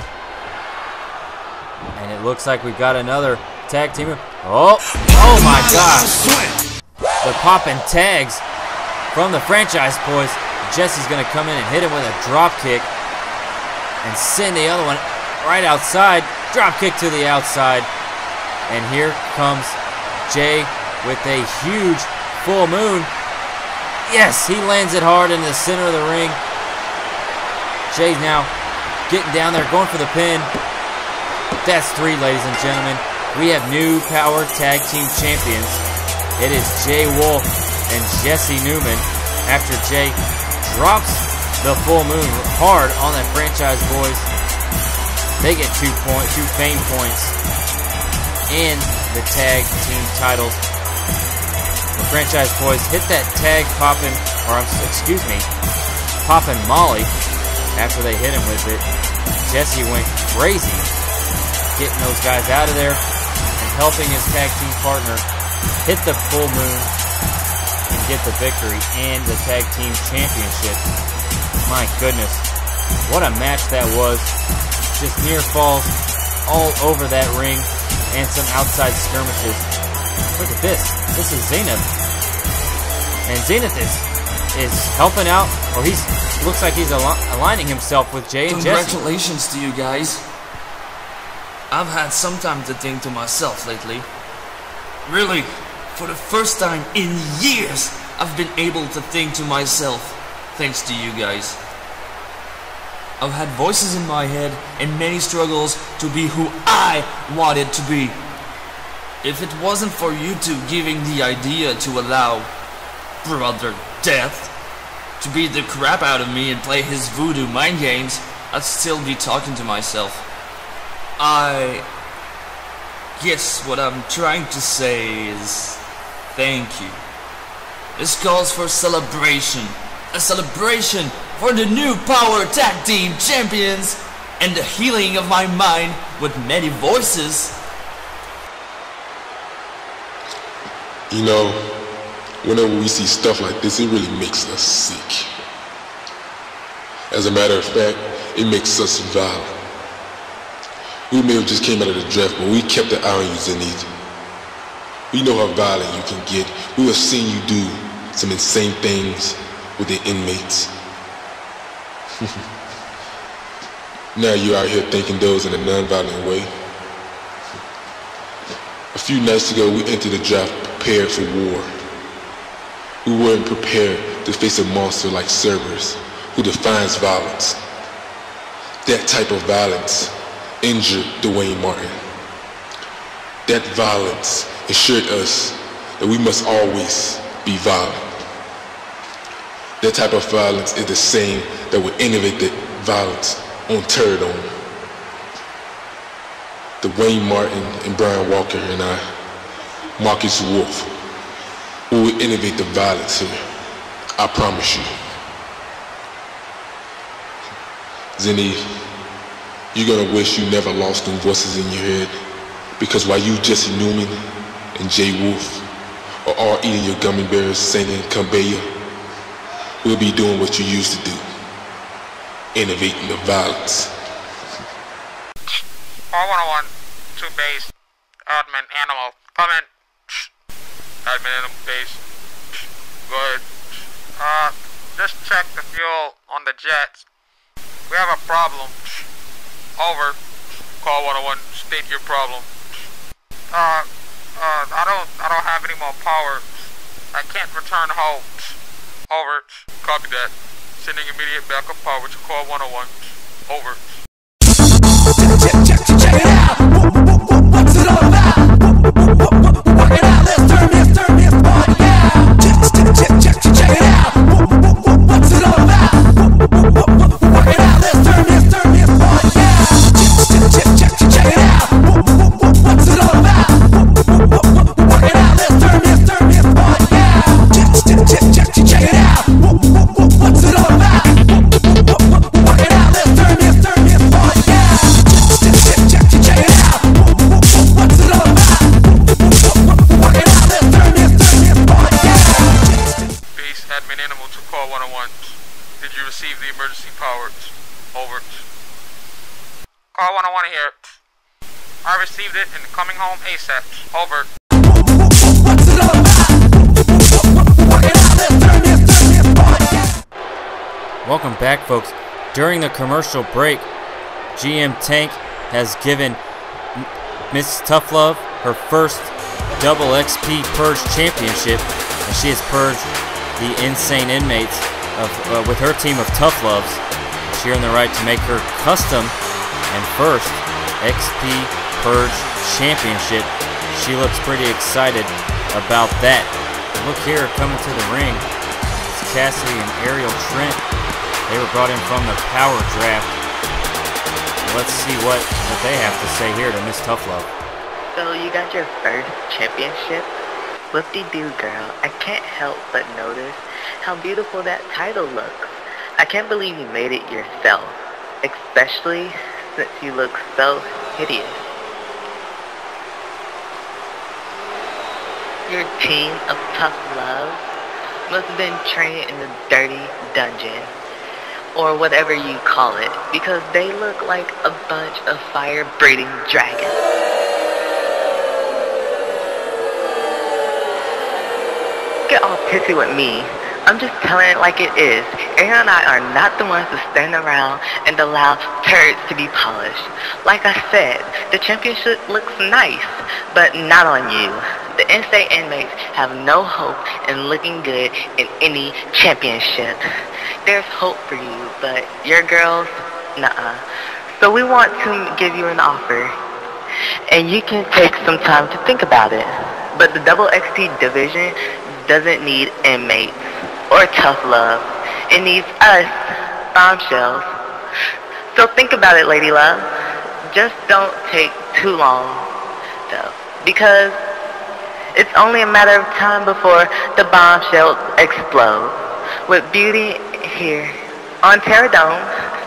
And it looks like we've got another tag teamer. Oh, oh my gosh. The popping tags from the franchise boys. Jesse's going to come in and hit him with a drop kick. And send the other one right outside. Drop kick to the outside. And here comes Jay with a huge full moon. Yes, he lands it hard in the center of the ring. Jay's now getting down there, going for the pin. That's three, ladies and gentlemen. We have new Power Tag Team Champions. It is Jay Wolf and Jesse Newman. After Jay drops the full moon hard on that franchise boys, they get two point, two fame points and the tag team titles. The franchise boys hit that tag poppin', or excuse me, poppin' Molly after they hit him with it, Jesse went crazy, getting those guys out of there and helping his tag team partner hit the full moon and get the victory and the tag team championship. My goodness, what a match that was. Just near falls all over that ring and some outside skirmishes. Look at this. This is Zenith. And Zenith is, is helping out, or he's looks like he's al aligning himself with Jay and Jesse. Congratulations to you guys. I've had some time to think to myself lately. Really, for the first time in years, I've been able to think to myself, thanks to you guys. I've had voices in my head and many struggles to be who I wanted to be. If it wasn't for you two giving the idea to allow Brother Death to beat the crap out of me and play his voodoo mind games, I'd still be talking to myself. I guess what I'm trying to say is thank you. This calls for celebration. A celebration for the new Power Tag Team Champions and the healing of my mind with many voices. You know, whenever we see stuff like this, it really makes us sick. As a matter of fact, it makes us violent. We may have just came out of the draft, but we kept an eye on you, Zenith. We know how violent you can get. We have seen you do some insane things with the inmates. Now you're out here thinking those in a non-violent way. A few nights ago, we entered the draft prepared for war. We weren't prepared to face a monster like Cerberus, who defines violence. That type of violence injured Dwayne Martin. That violence assured us that we must always be violent. That type of violence is the same that would innovate the violence on Terrordome. Dwayne Martin and Brian Walker and I, Marcus Wolf, we will innovate the violence here. I promise you. Zenith, you're gonna wish you never lost them voices in your head, because while you, Jesse Newman, and Jay Wolf are all eating your gummy bears singing Kumbaya, we'll be doing what you used to do, innovating the violence. four one oh one, two base, admin animal, come in. Admin animal base, go ahead. Uh, just check the fuel on the jets. We have a problem. Over. Call one oh one, state your problem. Uh, uh, I don't, I don't have any more power. I can't return home. Over. Copy that. Sending immediate backup power to call one oh one. Over. Check, check, check, check it out. What's it all about? Work it out. Let's turn this, turn this party out. Check, check, check, check, check it out. What's it all about? Work it out. Let's turn this, turn this party out. Check, check, check, check, check it out. What's it all about? Work it out. Let's turn this, turn this party out. Check, check, check, check, check it out. What's it all about? Work it out. Let's turn this, turn this party out. Check, check, check, check it out. What's it all about? Work it out. Let's turn this, turn this party out. Base admin animal to call one oh one. Did you receive the emergency power? Over. Call one oh one here. I received it and coming home ASAP. Over. What's it all about? Work it out. Let's turn this, turn this party out. Welcome back, folks. During the commercial break, G M Tank has given Miss Tough Love her first double X P Purge Championship, and she has purged the Insane Inmates of, uh, with her team of Tough Loves. She earned the right to make her custom and first X P Purge Championship. She looks pretty excited about that. Look here, coming to the ring, it's Cassidy and Ariel Trent. They were brought in from the Power Draft. Let's see what, what they have to say here to Miss Tough Love. So you got your first championship? Whoop-de-doo, girl. I can't help but notice how beautiful that title looks. I can't believe you made it yourself, especially since you look so hideous. Your team of tough love must have been trained in the dirty dungeon, or whatever you call it, because they look like a bunch of fire-breathing dragons. Get all pissy with me. I'm just telling it like it is. Aaron and I are not the ones to stand around and allow turds to be polished. Like I said, the championship looks nice, but not on you. The Insane Inmates have no hope in looking good in any championship. There's hope for you, but your girls, nuh-uh. So we want to give you an offer, and you can take some time to think about it. But the Double X T division doesn't need inmates or tough love. It needs us, bombshells. So think about it, lady love. Just don't take too long, though, because it's only a matter of time before the bombshells explode. With beauty here on Terrordome.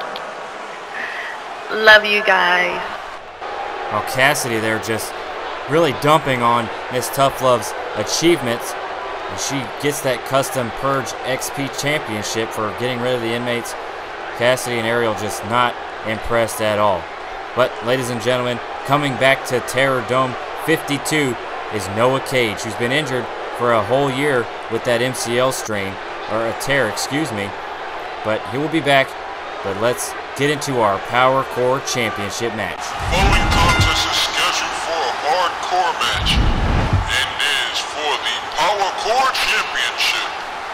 Love you guys. Well, Cassidy there just really dumping on Miss Tough Love's achievements. And she gets that custom Purge X P championship for getting rid of the inmates. Cassidy and Ariel just not impressed at all. But, ladies and gentlemen, coming back to Terrordome fifty-two is Noah Cage, who's been injured for a whole year with that M C L strain, or a tear, excuse me. But he will be back. But let's get into our Power Core Championship match. Following contest is scheduled for a hardcore match, and is for the Power Core Championship.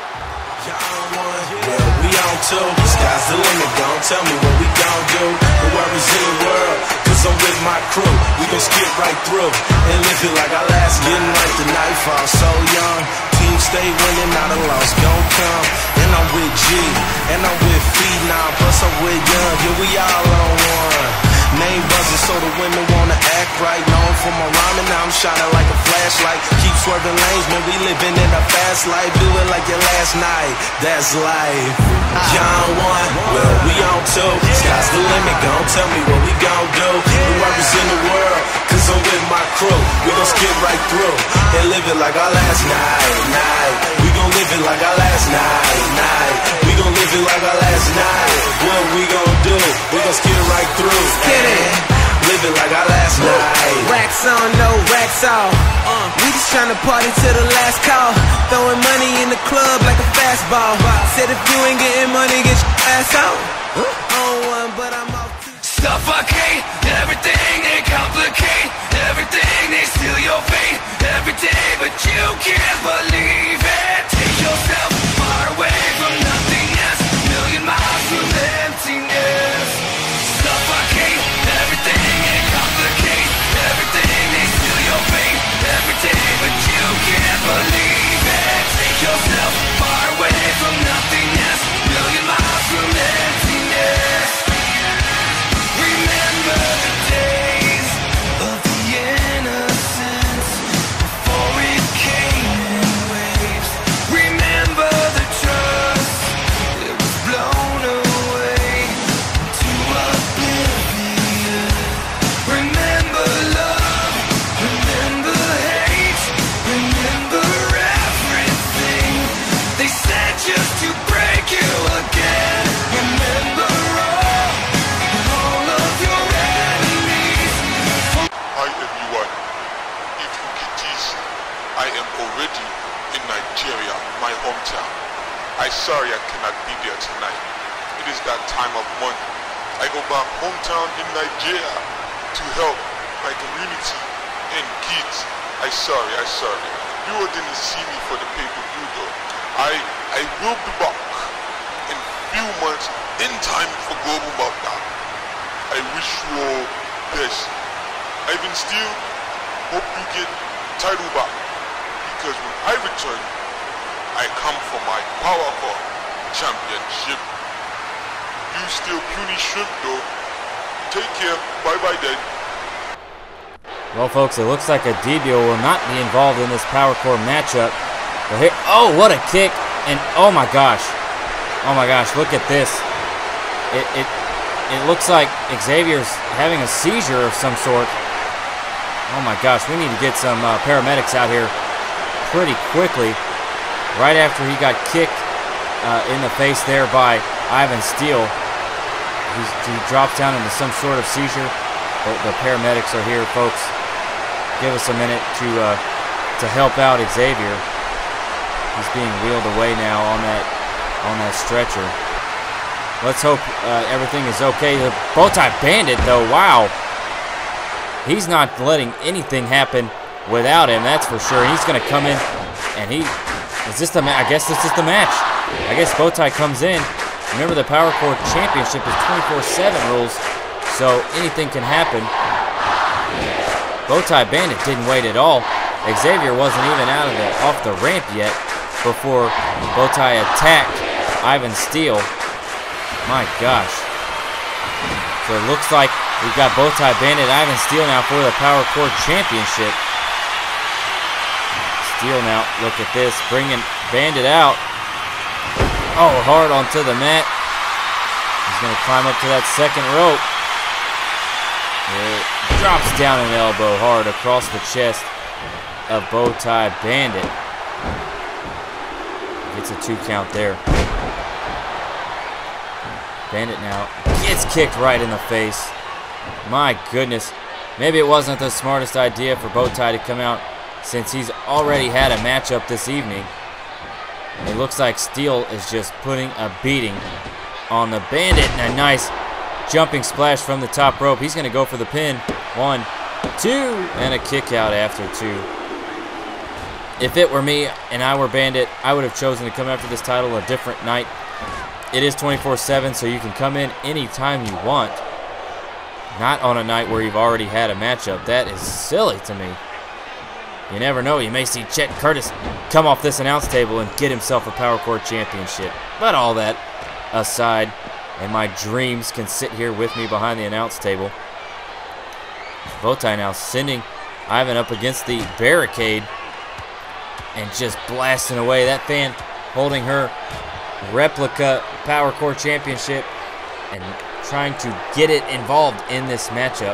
Well, we on two, sky's the limit, don't tell me what we gon' do. No worries in the world, cause I'm with my crew. We gon' skip right through, and live it like our last night. Getting like the nightfall, so young. Team stay winning, not a loss gon' come. And I'm with G, and I'm with Feed now, plus I'm with Young. Yeah, we all on one. Name buzzing so the women wanna act right. Known for my rhyming, now I'm shining like a flashlight. Keep swerving lanes, man, we living in a fast life. Do it like your last night, that's life. John one, well, we on two. Sky's the limit, gon' tell me what we gon' do. No worries in the world, cause I'm with my crew. We gon' skip right through, and live it like our last night, night. We gon' live it like our last night, night. We gon' live it like our last night. What we gon' do? We gon' skip right through. Live it like our last night. Racks on, no racks off. Uh, we just tryna party to the last call. Throwing money in the club like a fastball. Said if you ain't getting money, get your ass out. On one, but I'm off two. Suffocate, everything they complicate. Everything they steal your fate. Every day, but you can't believe it. Take yourself far away from nothingness. Million miles from emptiness. Suffocate, everything they complicate. Everything they steal your fate. Every day, but you can't believe it. Take yourself far away from nothingness. Million miles from emptiness. Remember the days of the innocence before it came in waves. Remember the trust, it was blown away to oblivion. Remember love, remember hate, remember everything they said just to break you again. Remember all, all of your enemies. Hi everyone, if you get this, I am already in Nigeria, my hometown. I'm sorry I cannot be there tonight. It is that time of month. I go back hometown in Nigeria to help my community and kids. I sorry, I sorry. You all didn't see me for the pay-per-view though. I I will be back in few months in time for Global Meltdown. I wish you all best. Ivan Steele, hope you get title back, because when I return, I come for my Power Core Championship. You still puny shrimp though. Take care, bye bye then. Well, folks, it looks like Adibio will not be involved in this Power Core matchup. But here, oh, what a kick! And oh my gosh, Oh my gosh, look at this. It, it, it looks like Xavier's having a seizure of some sort. Oh my gosh, we need to get some uh, paramedics out here pretty quickly. Right after he got kicked uh, in the face there by Ivan Steele, He's, he drops down into some sort of seizure. The, the paramedics are here, folks. Give us a minute to uh, to help out Xavier. He's being wheeled away now on that on that stretcher. Let's hope uh, everything is okay. The Bowtie Bandit, though, wow. He's not letting anything happen without him, that's for sure. He's going to come in, and he... Is this the match? I guess this is the match. I guess Bowtie comes in. Remember, the Power Core Championship is twenty-four seven rules, so anything can happen. Bowtie Bandit didn't wait at all. Xavier wasn't even out of the off the ramp yet before Bowtie attacked Ivan Steele. My gosh. So it looks like we've got Bowtie Bandit, Ivan Steele now for the Power Core Championship. Steele now, look at this, bringing Bandit out. Oh, hard onto the mat. He's going to climb up to that second rope. It drops down an elbow hard across the chest of Bowtie Bandit. Gets a two count there. Bandit now gets kicked right in the face. My goodness. Maybe it wasn't the smartest idea for Bowtie to come out since he's already had a matchup this evening. It looks like Steele is just putting a beating on the Bandit, and a nice jumping splash from the top rope. He's going to go for the pin. One, two, and a kick out after two. If it were me and I were Bandit, I would have chosen to come after this title a different night. It is twenty-four seven, so you can come in anytime you want. Not on a night where you've already had a matchup. That is silly to me. You never know, you may see Chet Curtis come off this announce table and get himself a Power Core Championship. But all that aside, and my dreams can sit here with me behind the announce table. Bowtie now sending Ivan up against the barricade and just blasting away. That fan holding her replica Power Core Championship and trying to get it involved in this matchup.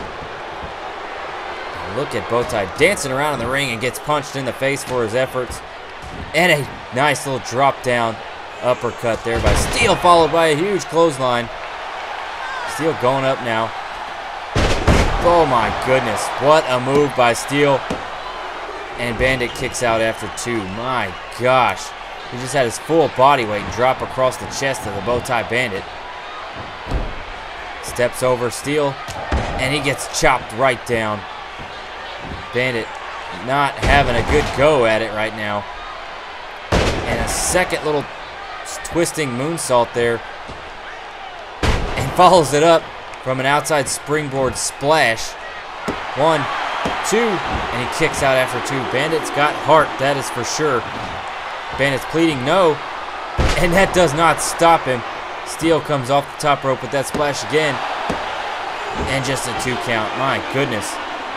Look at Bowtie dancing around in the ring and gets punched in the face for his efforts. And a nice little drop down uppercut there by Steele, followed by a huge clothesline. Steele going up now. Oh my goodness, what a move by Steele. And Bandit kicks out after two. My gosh. He just had his full body weight drop across the chest of the Bowtie Bandit. Steps over Steele, and he gets chopped right down. Bandit not having a good go at it right now. And a second little twisting moonsault there. And follows it up from an outside springboard splash. One, two, and he kicks out after two. Bandit's got heart, that is for sure. Bandit's pleading no, and that does not stop him. Steele comes off the top rope with that splash again. And just a two count, my goodness.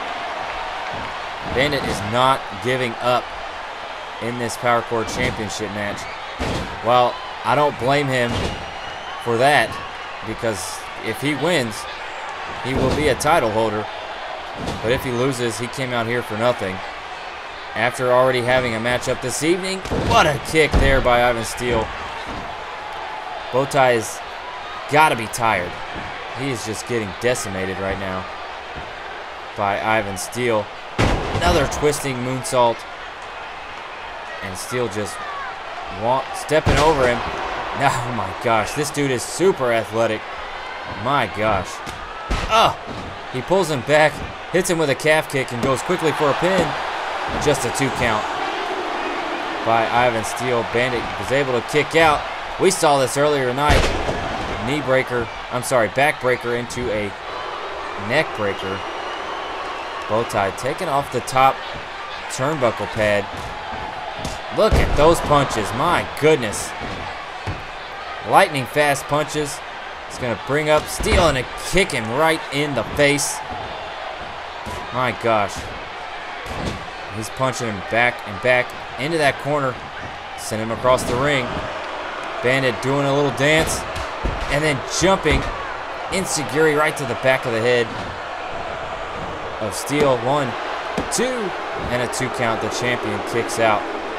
Bandit is not giving up in this Power Core Championship match. Well, I don't blame him for that, because if he wins, he will be a title holder. But if he loses, he came out here for nothing. After already having a matchup this evening, what a kick there by Ivan Steele. Bowtie has got to be tired. He is just getting decimated right now by Ivan Steele. Another twisting moonsault. And Steele just want, stepping over him. Oh my gosh, this dude is super athletic. My gosh. Oh, he pulls him back, hits him with a calf kick, and goes quickly for a pin. Just a two count by Ivan Steele. Bandit was able to kick out. We saw this earlier tonight. Knee breaker, I'm sorry, back breaker into a neck breaker. Bowtie taking off the top turnbuckle pad. Look at those punches, my goodness. Lightning fast punches. It's going to bring up Steele and kick him right in the face. My gosh. He's punching him back and back into that corner. Send him across the ring. Bandit doing a little dance and then jumping Insecurity right to the back of the head of Steele. One, two, and a two count. The champion kicks out.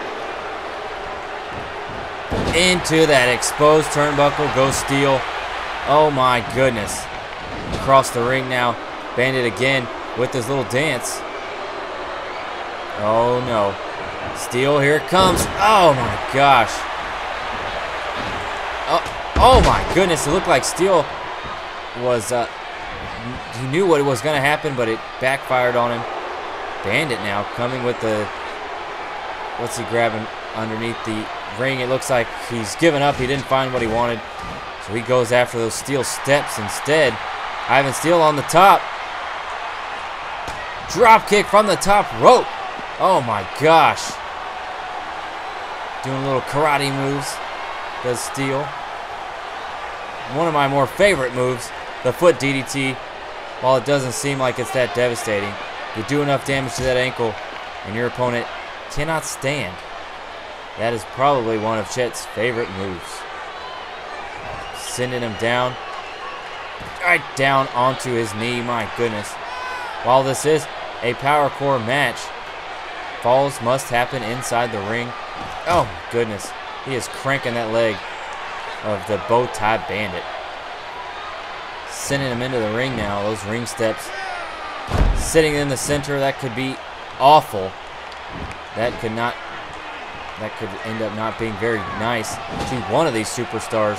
Into that exposed turnbuckle goes Steele. Oh my goodness. Across the ring now. Bandit again with his little dance. Oh no. Steele, here it comes. Oh my gosh. Oh, oh my goodness. It looked like Steele was, uh, he knew what was going to happen, but it backfired on him. Bandit now coming with the, what's he grabbing underneath the ring? It looks like he's given up. He didn't find what he wanted, so he goes after those steel steps instead. Ivan Steele on the top. Drop kick from the top rope. Oh my gosh. Doing little karate moves, does Steele. One of my more favorite moves, the foot D D T. While it doesn't seem like it's that devastating, you do enough damage to that ankle and your opponent cannot stand. That is probably one of Chet's favorite moves. Sending him down, right down onto his knee, my goodness. While this is a power core match, falls must happen inside the ring. Oh my goodness, he is cranking that leg of the bow tie bandit. Sending him into the ring now, those ring steps. Sitting in the center, that could be awful. That could not, that could end up not being very nice to one of these superstars.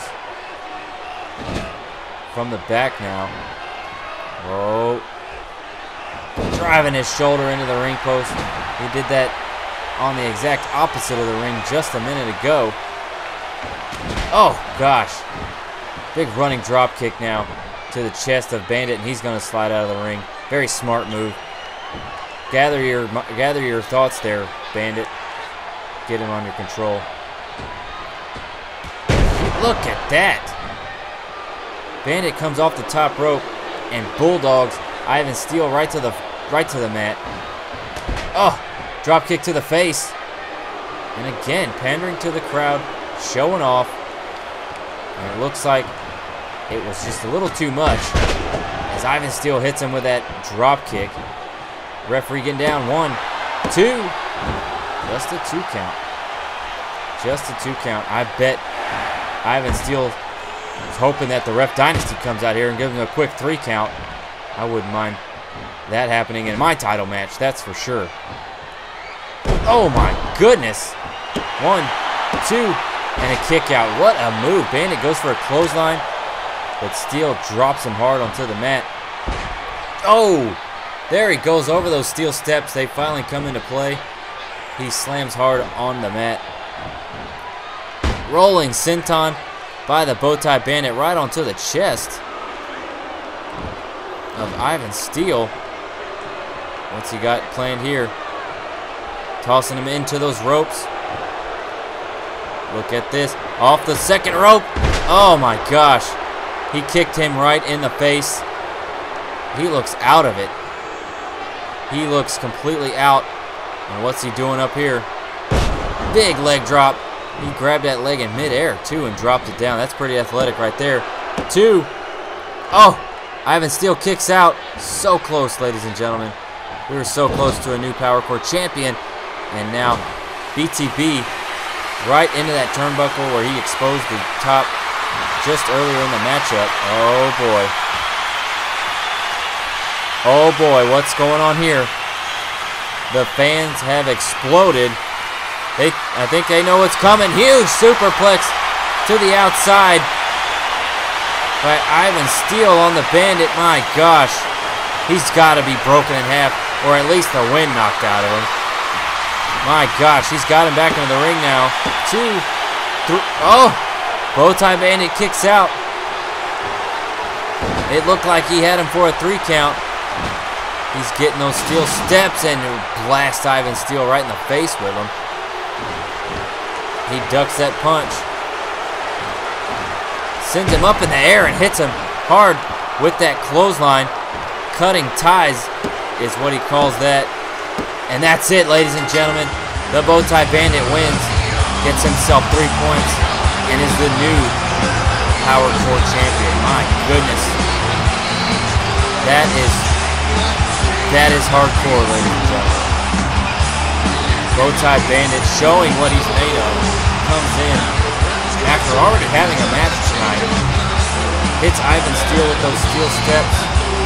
From the back now. Whoa. Driving his shoulder into the ring post. He did that on the exact opposite of the ring just a minute ago. Oh, gosh. Big running drop kick now to the chest of Bandit, and he's going to slide out of the ring. Very smart move. Gather your, gather your thoughts there, Bandit. Get him under control. Look at that. Bandit comes off the top rope and bulldogs Ivan Steele right to the right to the mat. Oh, drop kick to the face. And again, pandering to the crowd, showing off. And it looks like it was just a little too much as Ivan Steele hits him with that drop kick. Referee getting down. One, two. Just a two count. Just a two count. I bet Ivan Steele is hoping that the Ref Dynasty comes out here and gives him a quick three count. I wouldn't mind that happening in my title match, that's for sure. Oh my goodness. One, two, and a kick out. What a move. Bandit goes for a clothesline, but Steele drops him hard onto the mat. Oh, there he goes over those steel steps. They finally come into play. He slams hard on the mat. Rolling senton by the Bowtie Bandit right onto the chest of Ivan Steele. What's he got planned here? Tossing him into those ropes. Look at this. Off the second rope. Oh my gosh. He kicked him right in the face. He looks out of it. He looks completely out. And what's he doing up here? Big leg drop. He grabbed that leg in midair too and dropped it down. That's pretty athletic right there. Two. Oh, Ivan Steele kicks out. So close, ladies and gentlemen. We were so close to a new Power Core champion. And now B T B right into that turnbuckle where he exposed the top just earlier in the matchup. Oh boy. Oh boy, what's going on here? The fans have exploded. They, I think they know what's coming. Huge superplex to the outside by Ivan Steele on the Bandit. My gosh. He's got to be broken in half, or at least the wind knocked out of him. My gosh, he's got him back into the ring now. Two, three. Oh, Bowtie Bandit kicks out. It looked like he had him for a three count. He's getting those steel steps and blast Ivan Steele right in the face with him. He ducks that punch. Sends him up in the air and hits him hard with that clothesline. Cutting ties is what he calls that. And that's it, ladies and gentlemen. The Bowtie Bandit wins. Gets himself three points. and is the new Power Core champion. My goodness. That is, that is hardcore, ladies and gentlemen. Bowtie Bandit showing what he's made of. Comes in after already having a match tonight. Hits Ivan Steele with those steel steps.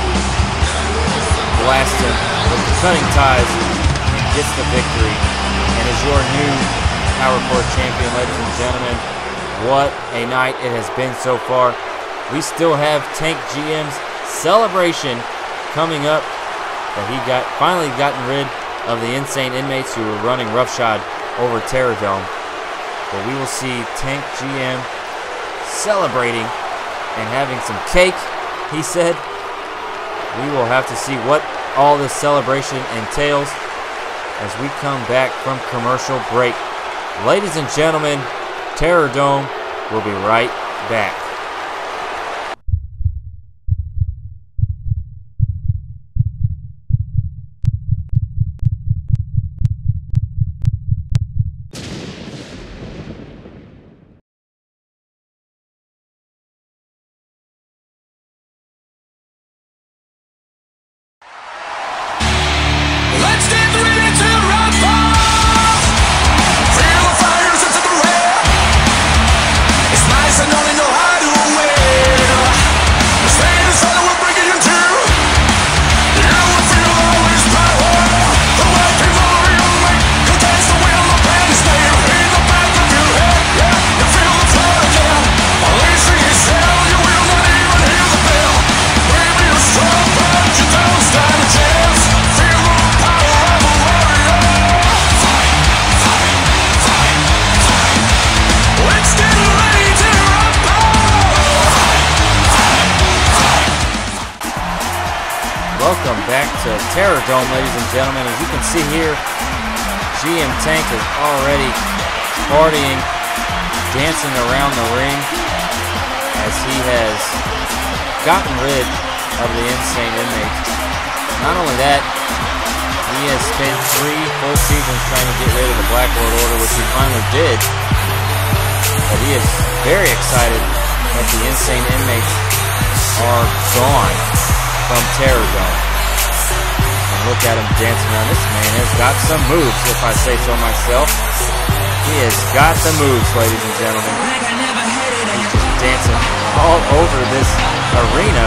Blasts him with the cutting ties. Gets the victory. And is your new Power Core champion, ladies and gentlemen. What a night it has been so far. We still have Tank G M's celebration coming up. That he got finally gotten rid of the Insane Inmates who were running roughshod over Terrordome. But we will see Tank G M celebrating and having some cake, he said. We will have to see what all this celebration entails as we come back from commercial break. Ladies and gentlemen, Terrordome will be right back. Welcome back to Terrordome, ladies and gentlemen. As you can see here, G M Tank is already partying, dancing around the ring as he has gotten rid of the Insane Inmates. Not only that, he has spent three full seasons trying to get rid of the Black World Order, which he finally did. But he is very excited that the Insane Inmates are gone from Terrordome. And look at him dancing around. This man has got some moves, if I say so myself. He has got the moves, ladies and gentlemen. He's just dancing all over this arena.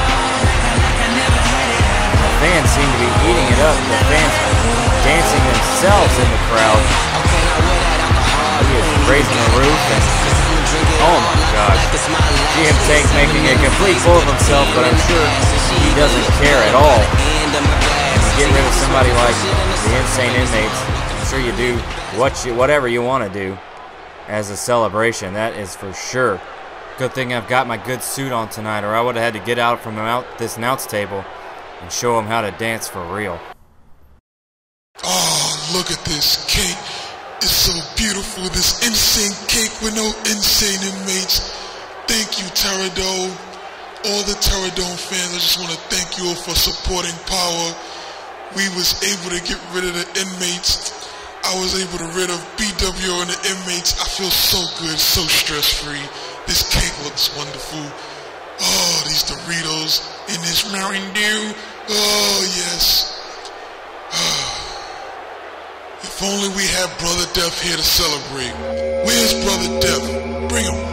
And the fans seem to be eating it up. The fans dancing themselves in the crowd. He is raising the roof and oh my gosh. G M Tank making a complete fool of himself, but I'm sure he doesn't care at all. And to get rid of somebody like the Insane Inmates, I'm sure you do what you, whatever you want to do as a celebration. That is for sure. Good thing I've got my good suit on tonight, or I would have had to get out from out this announce table and show him how to dance for real. Oh, look at this cake. It's so beautiful. This insane cake with no Insane Inmates. Thank you, Terrordome. All the Terrordome fans, I just want to thank you all for supporting Power. We was able to get rid of the inmates. I was able to rid of B W O and the inmates. I feel so good, so stress-free. This cake looks wonderful. Oh, these Doritos in this Mountain Dew. Oh, yes. If only we had Brother Death here to celebrate. Where's Brother Death? Bring him.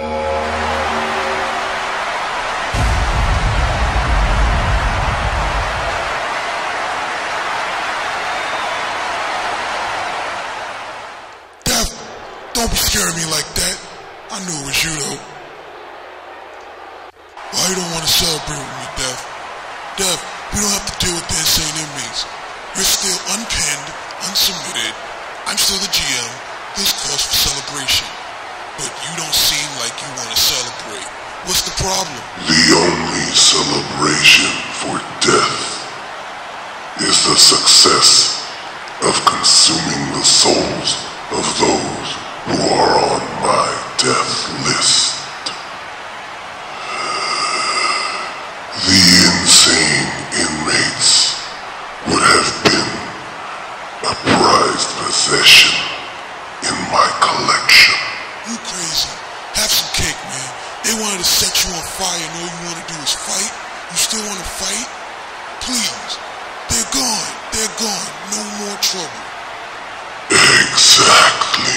Don't be scaring me like that. I knew it was you, though. Why you don't want to celebrate with me, Dev? Dev, we don't have to deal with the Insane Inmates. You're still unpinned, unsubmitted. I'm still the G M. This calls for celebration. But you don't seem like you want to celebrate. What's the problem? The only celebration for death is the success of consuming the souls of those who are on my death list. The Insane Inmates would have been a prized possession in my collection. You crazy. They wanted to set you on fire and all you want to do is fight? You still want to fight? Please. They're gone. They're gone. No more trouble. Exactly.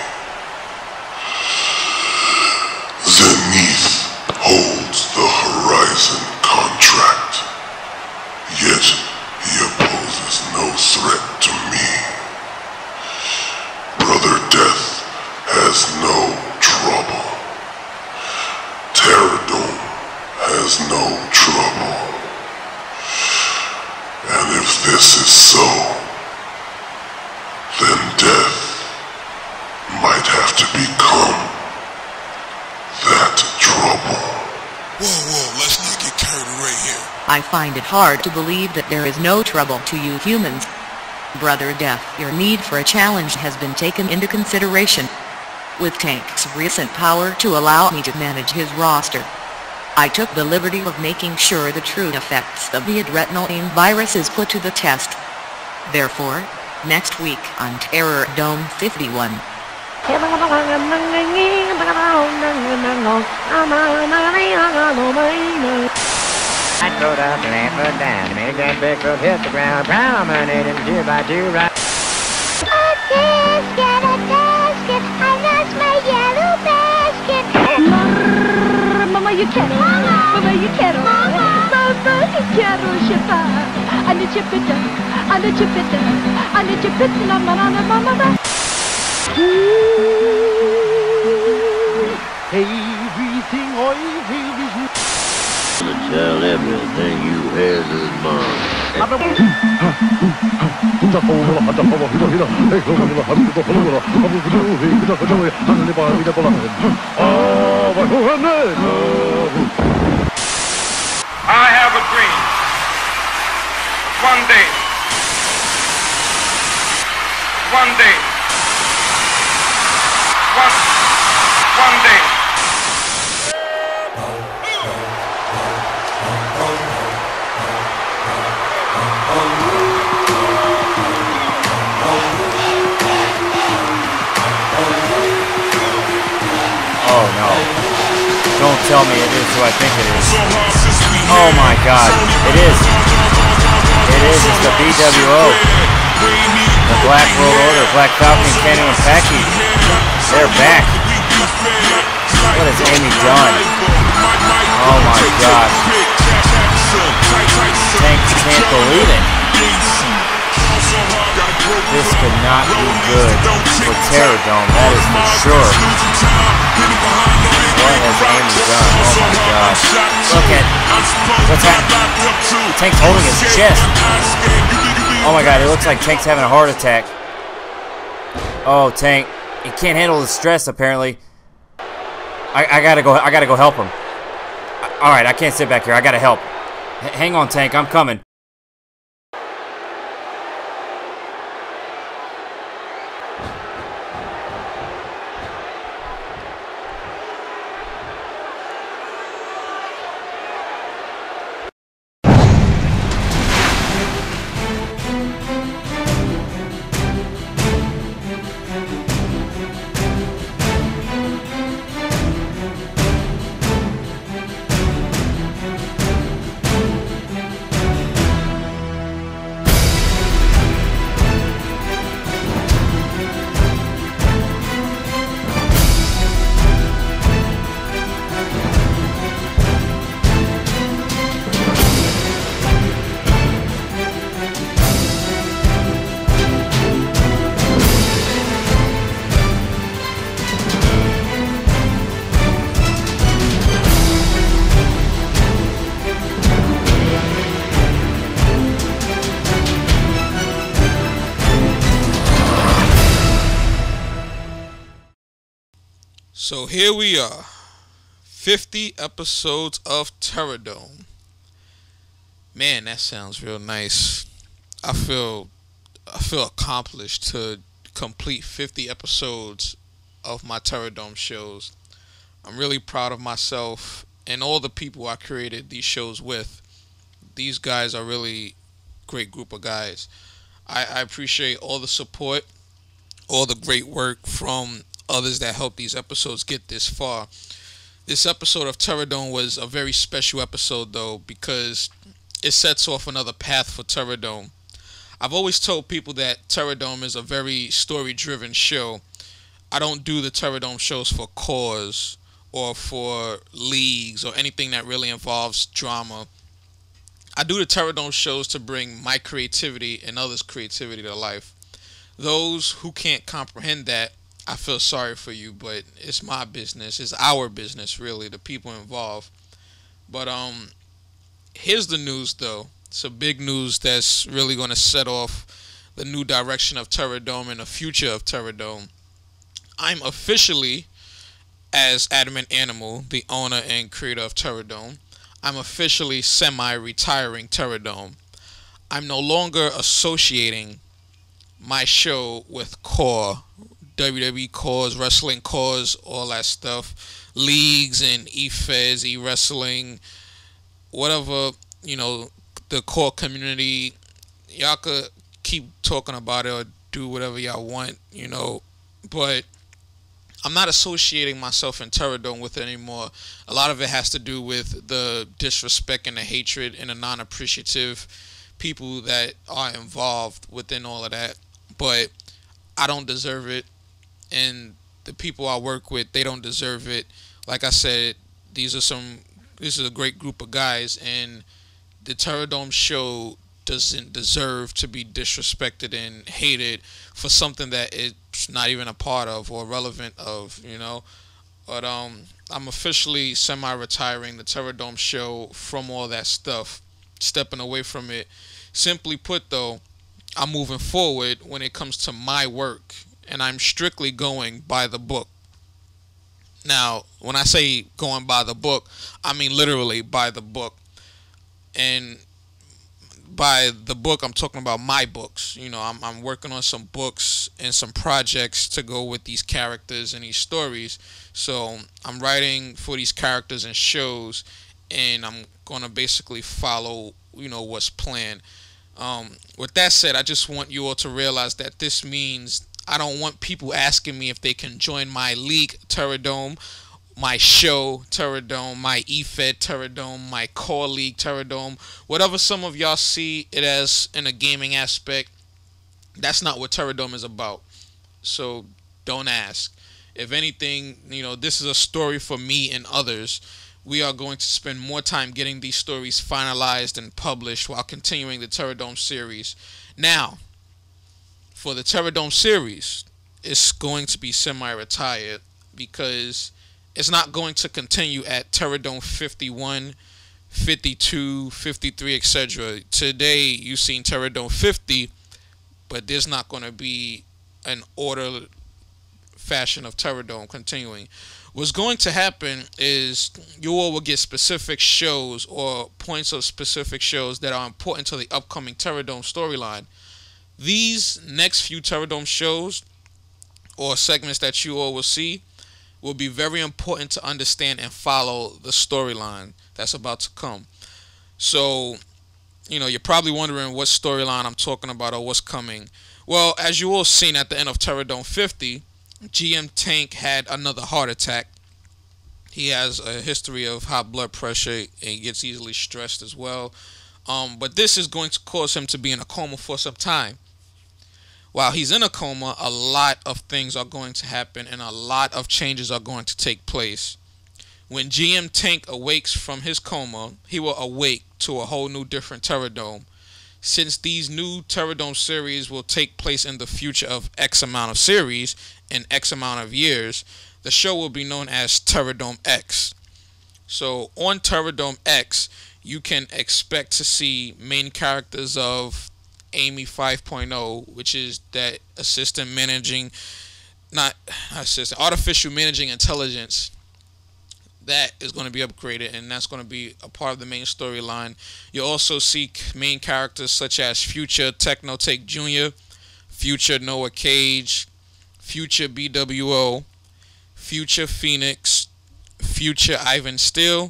Zenith holds the Horizon contract, yet he opposes no threat to me. Brother Death has no trouble. Terrordome has no trouble. And if this is so, then Death might have to become that trouble. Whoa, whoa, let's not get carried away here. I find it hard to believe that there is no trouble to you humans. Brother Death, your need for a challenge has been taken into consideration. With Tank's recent power to allow me to manage his roster, I took the liberty of making sure the true effects of the adrenaline virus is put to the test. Therefore, next week on Terrordome fifty-one. I throwed up and ran foot down, made that big foot hit the ground, promenading two by two right. A basket, a basket, I lost my yellow basket. Mama, you can't, Mama, you can't, Mama, Mama, you can't, Shipa. I need you bitter, I need you bitter, I need you bitter, Mama, Mama. Everything, everything. Tell everything you had is mine. I have a dream. One day. One day. One, one day. Oh no. Don't tell me it is who I think it is. Oh my god. It is. It is. It's the B W O. The Black World Order, Black Falcon, Kano, and Packy. They're back. What has Amy done? Oh my god. Tank can't believe it. This could not be good for Terrordome, that is for sure. What has Amy done? Oh my gosh. Look at what's happening. Tank's holding his chest. Oh my god, it looks like Tank's having a heart attack. Oh, Tank. He can't handle the stress apparently. I, I gotta go I gotta go help him. Alright, I can't sit back here. I gotta help. H hang on, Tank, I'm coming. So here we are, fifty episodes of Terrordome. Man, that sounds real nice. I feel, I feel accomplished to complete fifty episodes of my Terrordome shows. I'm really proud of myself and all the people I created these shows with. These guys are really great group of guys. I, I appreciate all the support, all the great work from others that helped these episodes get this far. This episode of Terrordome was a very special episode, though, because it sets off another path for Terrordome. I've always told people that Terrordome is a very story-driven show. I don't do the Terrordome shows for cause or for leagues or anything that really involves drama. I do the Terrordome shows to bring my creativity and others' creativity to life. Those who can't comprehend that, I feel sorry for you, but it's my business. It's our business, really, the people involved. But um, here's the news, though. It's a big news that's really going to set off the new direction of Terrordome and the future of Terrordome. I'm officially, as Adamant Animal, the owner and creator of Terrordome, I'm officially semi-retiring Terrordome. I'm no longer associating my show with core, W W E cores, wrestling cores, all that stuff, leagues and e-feds, e-wrestling, whatever, you know, the core community. Y'all could keep talking about it or do whatever y'all want, you know, but I'm not associating myself in Terrordome with it anymore. A lot of it has to do with the disrespect and the hatred and the non-appreciative people that are involved within all of that. But I don't deserve it, and the people I work with, they don't deserve it. Like I said, these are some, this is a great group of guys, and the Terrordome show doesn't deserve to be disrespected and hated for something that it's not even a part of or relevant of, you know. But um, I'm officially semi-retiring the Terrordome show from all that stuff, stepping away from it. Simply put, though, I'm moving forward when it comes to my work, and I'm strictly going by the book. Now, when I say going by the book, I mean literally by the book. And by the book, I'm talking about my books. You know, I'm, I'm working on some books and some projects to go with these characters and these stories. So I'm writing for these characters and shows, and I'm going to basically follow, you know, what's planned. Um, with that said, I just want you all to realize that this means I don't want people asking me if they can join my league, Terrordome, my show, Terrordome, my E-Fed, Terrordome, my core league, Terrordome, whatever some of y'all see it as in a gaming aspect. That's not what Terrordome is about. So don't ask. If anything, you know, this is a story for me and others. We are going to spend more time getting these stories finalized and published while continuing the Terrordome series. Now, for the Terrordome series, it's going to be semi-retired because it's not going to continue at Terrordome fifty-one, fifty-two, fifty-three, et cetera. Today, you've seen Terrordome fifty, but there's not going to be an order fashion of Terrordome continuing. What's going to happen is you all will get specific shows or points of specific shows that are important to the upcoming Terrordome storyline. These next few Terrordome shows or segments that you all will see will be very important to understand and follow the storyline that's about to come. So, you know, you're probably wondering what storyline I'm talking about or what's coming. Well, as you all seen at the end of Terrordome fifty, G M Tank had another heart attack. He has a history of high blood pressure and he gets easily stressed as well. Um, but this is going to cause him to be in a coma for some time. While he's in a coma, a lot of things are going to happen and a lot of changes are going to take place. When G M Tank awakes from his coma, he will awake to a whole new different Terrordome. Since these new Terrordome series will take place in the future of X amount of series and X amount of years, the show will be known as Terrordome X. So on Terrordome X, you can expect to see main characters of Amy five point oh, which is that assistant managing, not assistant, artificial managing intelligence. That is going to be upgraded, and that's going to be a part of the main storyline. You'll also see main characters such as Future Technotech Junior, Future Noah Cage, Future B W O, Future Phoenix, Future Ivan Steele,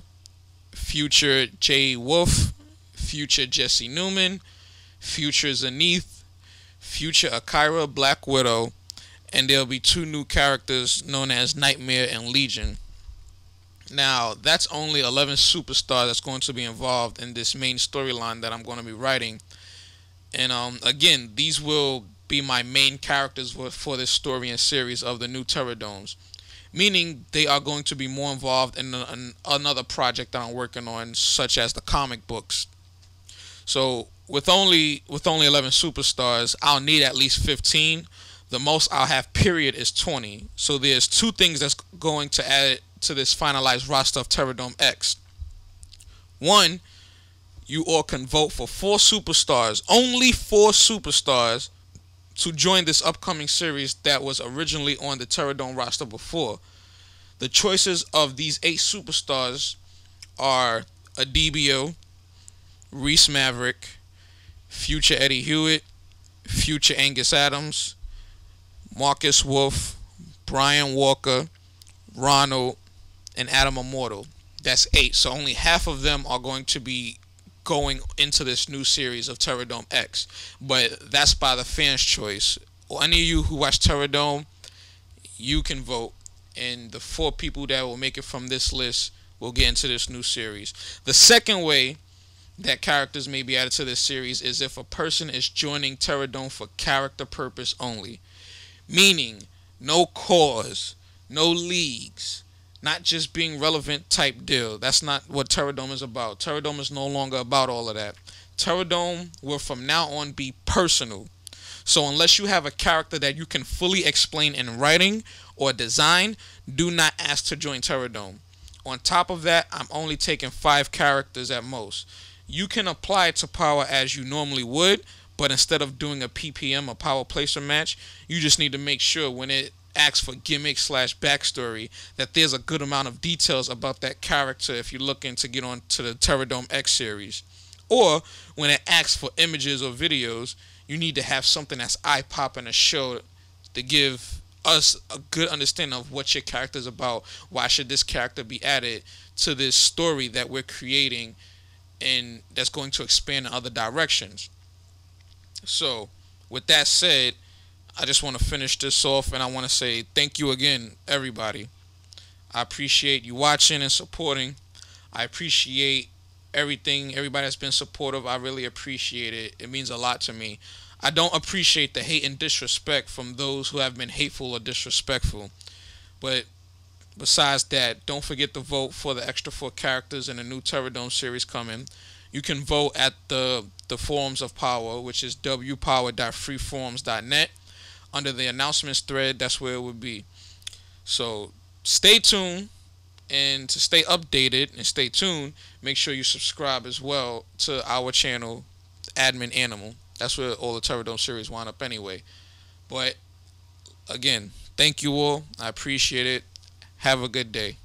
Future Jay Wolf, Future Jesse Newman, Future Zenith, Future Akira Black Widow, and there'll be two new characters known as Nightmare and Legion. Now, that's only eleven superstars that's going to be involved in this main storyline that I'm going to be writing. And um, again, these will be my main characters for, for this story and series of the new Terrordomes. Meaning they are going to be more involved in, a, in another project that I'm working on, such as the comic books. So with only with only eleven superstars, I'll need at least fifteen. The most I'll have period is twenty. So there's two things that's going to add to this finalized roster of Terrordome X. One, you all can vote for four superstars, only four superstars, to join this upcoming series that was originally on the Terrordome roster before. The choices of these eight superstars are Adibio, Reese Maverick, Future Eddie Hewitt, Future Angus Adams, Marcus Wolf, Brian Walker, Ronald, and Adam Immortal. That's eight. So only half of them are going to be going into this new series of Terrordome X. But that's by the fans' choice. Or any of you who watch Terrordome, you can vote. And the four people that will make it from this list will get into this new series. The second way that characters may be added to this series is if a person is joining Terrordome for character purpose only. Meaning, no cause, no leagues, not just being relevant type deal. That's not what Terrordome is about. Terrordome is no longer about all of that. Terrordome will from now on be personal. So unless you have a character that you can fully explain in writing or design, do not ask to join Terrordome. On top of that, I'm only taking five characters at most. You can apply to power as you normally would, but instead of doing a P P M, a power placer match, you just need to make sure when it asks for gimmick slash backstory that there's a good amount of details about that character if you're looking to get on to the Terrordome X series. Or when it asks for images or videos, you need to have something that's eye-popping to show to give us a good understanding of what your character is about. Why should this character be added to this story that we're creating and that's going to expand in other directions? So, with that said, I just want to finish this off and I want to say thank you again, everybody. I appreciate you watching and supporting. I appreciate everything, everybody that's been supportive. I really appreciate it. It means a lot to me. I don't appreciate the hate and disrespect from those who have been hateful or disrespectful. But besides that, don't forget to vote for the extra four characters in the new Terrordome series coming. You can vote at the, the Forums of Power, which is w power dot free forums dot net. Under the announcements thread, that's where it would be. So stay tuned, and to stay updated and stay tuned, make sure you subscribe as well to our channel, Admin Animal. That's where all the Terrordome series wind up anyway. But again, thank you all. I appreciate it. Have a good day.